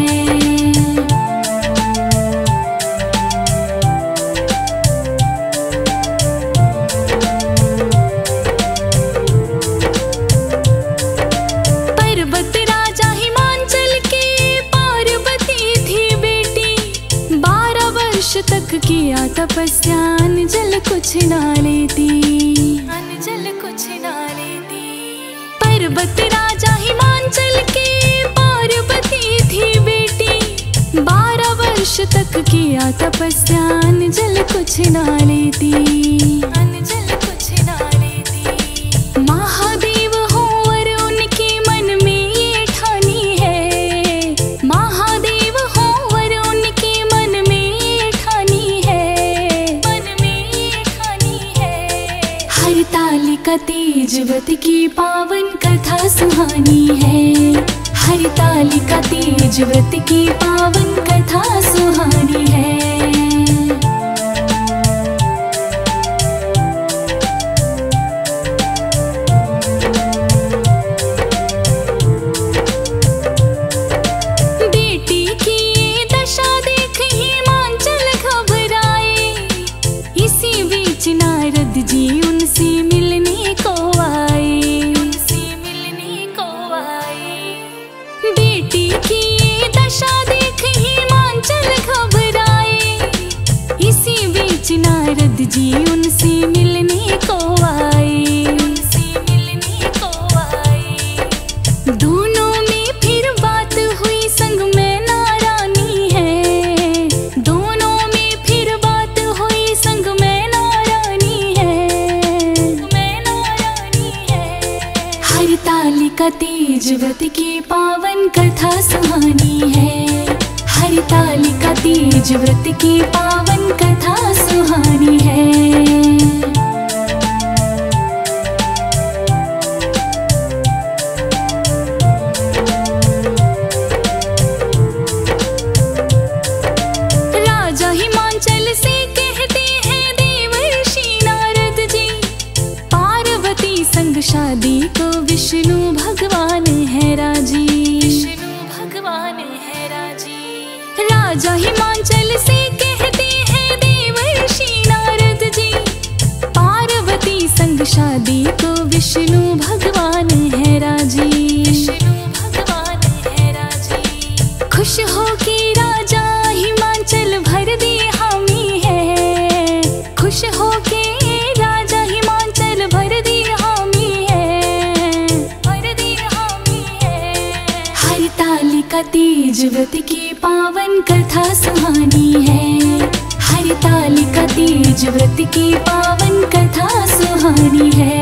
पर्वत राजा हिमांचल के पार्वती थी बेटी, बारह वर्ष तक किया तपस्या, अन्न जल कुछ ना लेती, अन्न जल कुछ ना लेती। पर्वत राजा हिमांचल के पार्वती थी बेटी, बारह वर्ष तक किया तपस्या, अन्न जल कुछ ना लेती, अन्न जल कुछ ना लेती। महादेव हो और उनके मन में ये ठानी है, महादेव हो और उनके मन में ये ठानी है, मन में ये ठानी है। हरतालिका तीज व्रत की पावन कथा सुहानी है। हरतालिका तीज व्रत की पावन कथा सुहानी है। बेटी की ये दशा देख हिमांचल घबराए, इसी बीच नारद जी उनसे मिलने को आए, उनसे मिलने को आए। बेटी की ये दशा देख हिमांचल घबराए, इसी बीच नारद जी उनसे मिलने को आए, उनसे मिलने को आए। दोनों में फिर बात हुई, संग में नारानी है, दोनों में फिर बात हुई, संग में नारानी है, में नारानी है। हरतालिका तीज व्रत की पावन कथा सुहानी है। हरतालिका तीज व्रत की पावन कथा सुहानी है। राजा हिमांचल से कहते हैं देवर्षि नारद जी, पार्वती संग शादी को विष्णु भगवान है राजी, विष्णु भगवान है राजी। राजा हिमांचल से कहते हैं देवर्षि नारद जी, पार्वती संग शादी को विष्णु भगवान है राजी, विष्णु भगवान है राजी। खुश हो के राजा हिमांचल भर दिए हामी है, खुश हो के राजा हिमांचल भर दिए हामी है, भर दिए हामी है। हरतालिका तीज व्रत की पावन कथा सुहानी है। हरतालिका तीज व्रत की पावन कथा सुहानी है।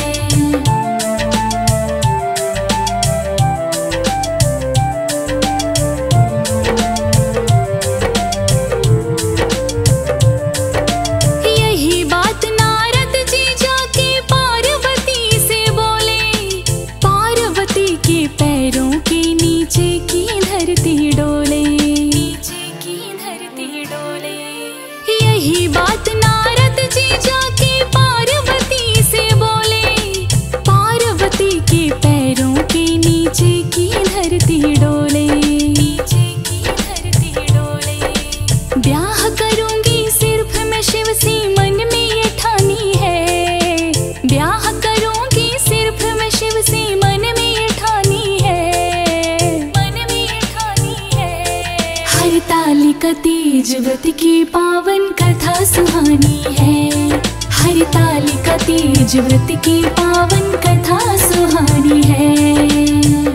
यही बात नारद जी जाके पार्वती से बोले, पार्वती के पैरों के नीचे की धरती डोले, नीचे की धरती डोले। यही बात नारद जी जाके पार्वती से बोले, पार्वती के पैरों के नीचे की धरती डोले, नीचे की धरती डोले। ब्याह करूंगी सिर्फ मैं शिव से मन में ये ठानी है, ब्याह करूंगी सिर्फ मैं शिव से मन में ये ठानी है, मन में ये ठानी है। हरतालिका तीज व्रत की पावन कथा सुहानी है। हरतालिका तीज व्रत की पावन कथा सुहानी है।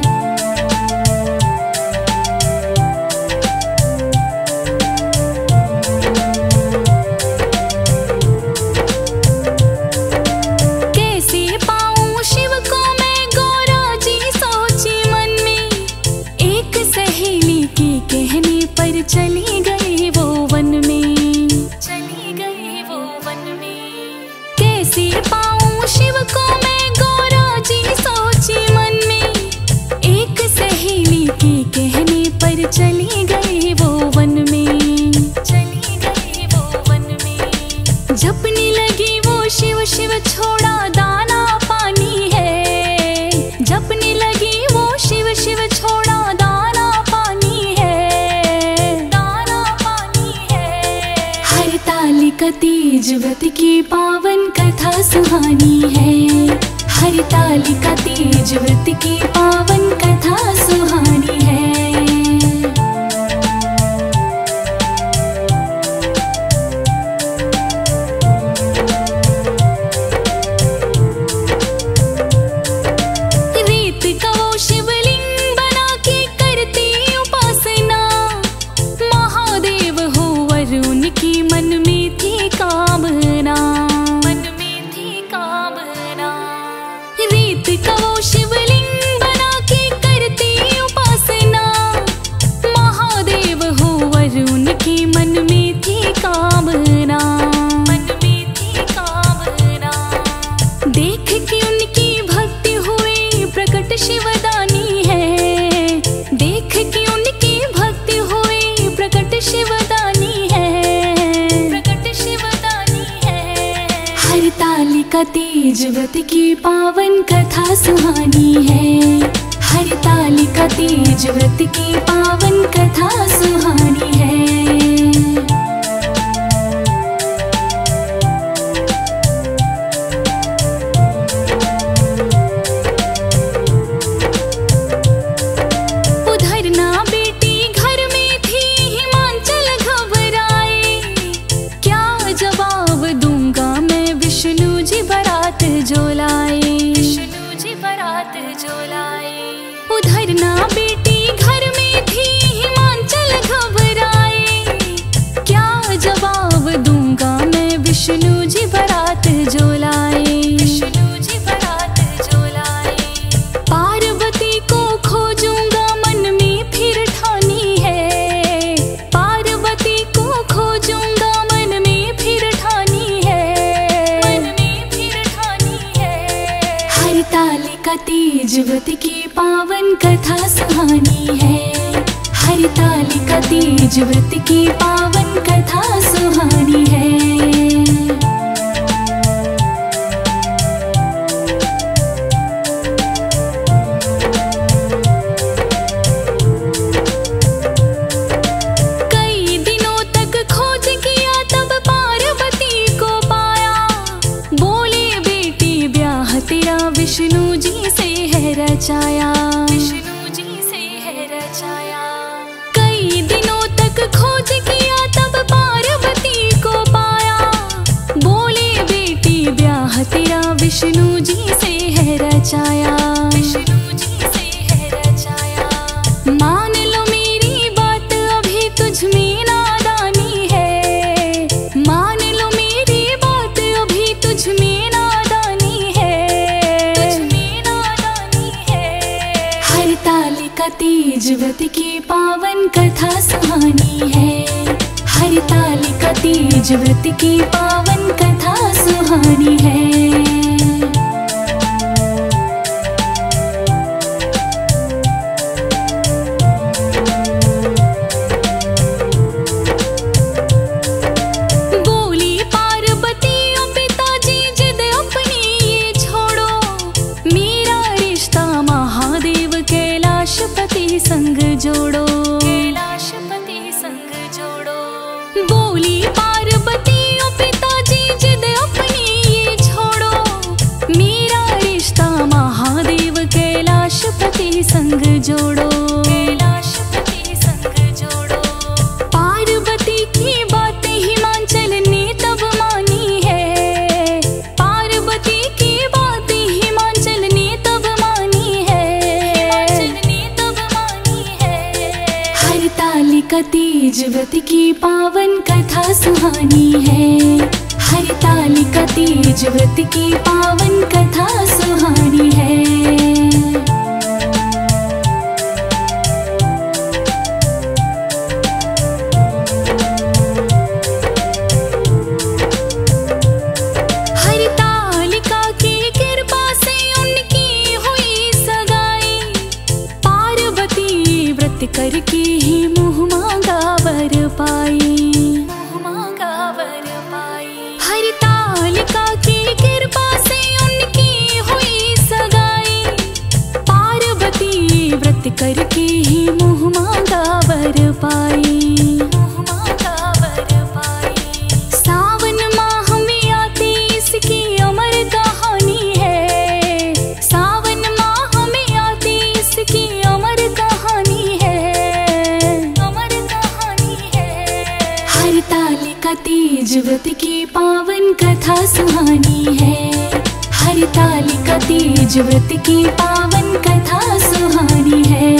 कैसे पाऊं शिव को मैं गौरा जी सोची मन में, एक सहेली के कहने पर चली गई वो वन में, चली गई वो वन में। कैसे पाऊं शिव को मैं गौरा जी सोची मन में, एक सहेली के कहने पर चली गई वो वन में, चली गई वो वन में। जपने लगी वो शिव शिव छोड़ा दाना पानी है। जपने लगी वो शिव शिव छोड़ा दाना पानी है, दाना पानी है। हरतालिका तीज व्रत की पावन कथा सुहानी है। हरतालिका तीज व्रत की पावन कथा सुहानी है। शिवदानी है, देख के उनकी भक्ति हुई प्रकट शिवदानी है, प्रकट शिवदानी है। हरतालिका तीज व्रत की पावन कथा सुहानी है। हरतालिका तीज व्रत की पावन कथा सुहानी है। उधर ना बेटी घर में थी हिमाचल घबराए, क्या जवाब दूंगा मैं विष्णु जी बारात जो लाए, विष्णु जी बारात जो लाए। पार्वती को खोजूंगा मन में फिर ठानी है, पार्वती को खोजूंगा मन में फिर ठानी है, मन में फिर ठानी है। हरतालिका तीज व्रत की पावन कथा सुहानी है। हरतालिका तीज व्रत की पावन कथा सुहानी है। कई दिनों तक खोज किया तब पार्वती को पाया, बोले बेटी ब्याह तेरा विष्णु जी से है रचाया, विष्णु जी से है रचाया। कई दिनों तक खोज किया तब पार्वती को पाया, बोले बेटी ब्याह तेरा विष्णु जी से है रचाया, विष्णु जी से है रचाया। मान लो मेरी बात अभी तुझ में नादानी है, मान लो मेरी बात अभी तुझ में नादानी है, तुझ में नादानी है। हरतालिका तीज व्रत की पावन कथा सुहानी है। हरतालिका तीज व्रत की पावन कथा सुहानी है। बोली पार्वती ओ पिताजी जिद अपनी ये छोड़ो, मेरा रिश्ता महादेव कैलाशपति संग जोड़ो, कैलाशपति संग जोड़ो। बोली पार्वती ओ पिताजी जिद अपनी ये छोड़ो, मेरा रिश्ता महादेव कैलाशपति संग जोड़ो, कैलाशपति संग जोड़ो। पार्वती की बात हिमाचल ने तब मानी है, पार्वती की बात हिमाचल ने तब मानी है, हिमाचल ने तब मानी है। हरतालिका तीज व्रत की पावन कथा सुहानी है। हरतालिका तीज व्रत की पावन कथा सुहानी है। हरतालिका की कृपा से उनकी हुई सगाई, पार्वती व्रत करके ही मुँह मांगा वर पाई, मुँह मांगा वर पाई। हरतालिका हरतालिका की कृपा से उनकी हुई सगाई, पार्वती व्रत करके ही मोह मांगा वर पाई, मोह मांगा वर पाई। सावन माह में आती इसकी अमर कहानी है, सावन माह में आती इसकी अमर कहानी है, अमर कहानी है। हरतालिका तीज व्रत की पावन कथा सुहानी है, हरतालिका तीज व्रत की पावन कथा सुहानी है।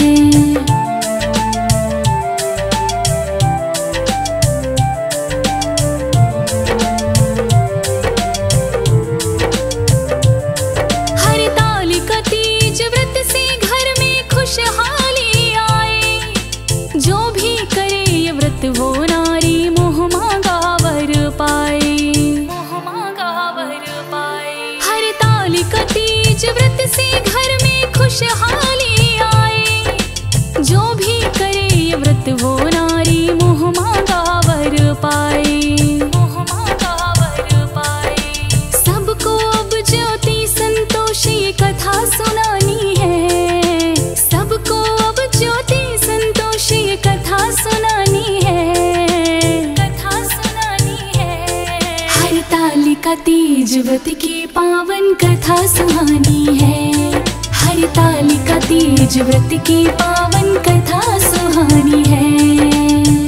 हरतालिका तीज व्रत से घर में खुशहाली आए, जो भी करे ये व्रत वो नारी मोह मांगा वर पाए, मोह मांगा वर पाए। हरतालिका तीज व्रत से घर में खुशहाली आए, जो भी करे ये व्रत वो नारी मोह मांगा वर पाए, मोह मांगा वर पाए। सबको अब ज्योति संतोष ये कथा सुनानी है, सबको अब ज्योति संतोष ये कथा सुनानी है, कथा सुनानी है। हरतालिका तीज व्रत की पावन कथा सुहानी है, हरतालिका तीज व्रत की पावन कथा सुहानी है।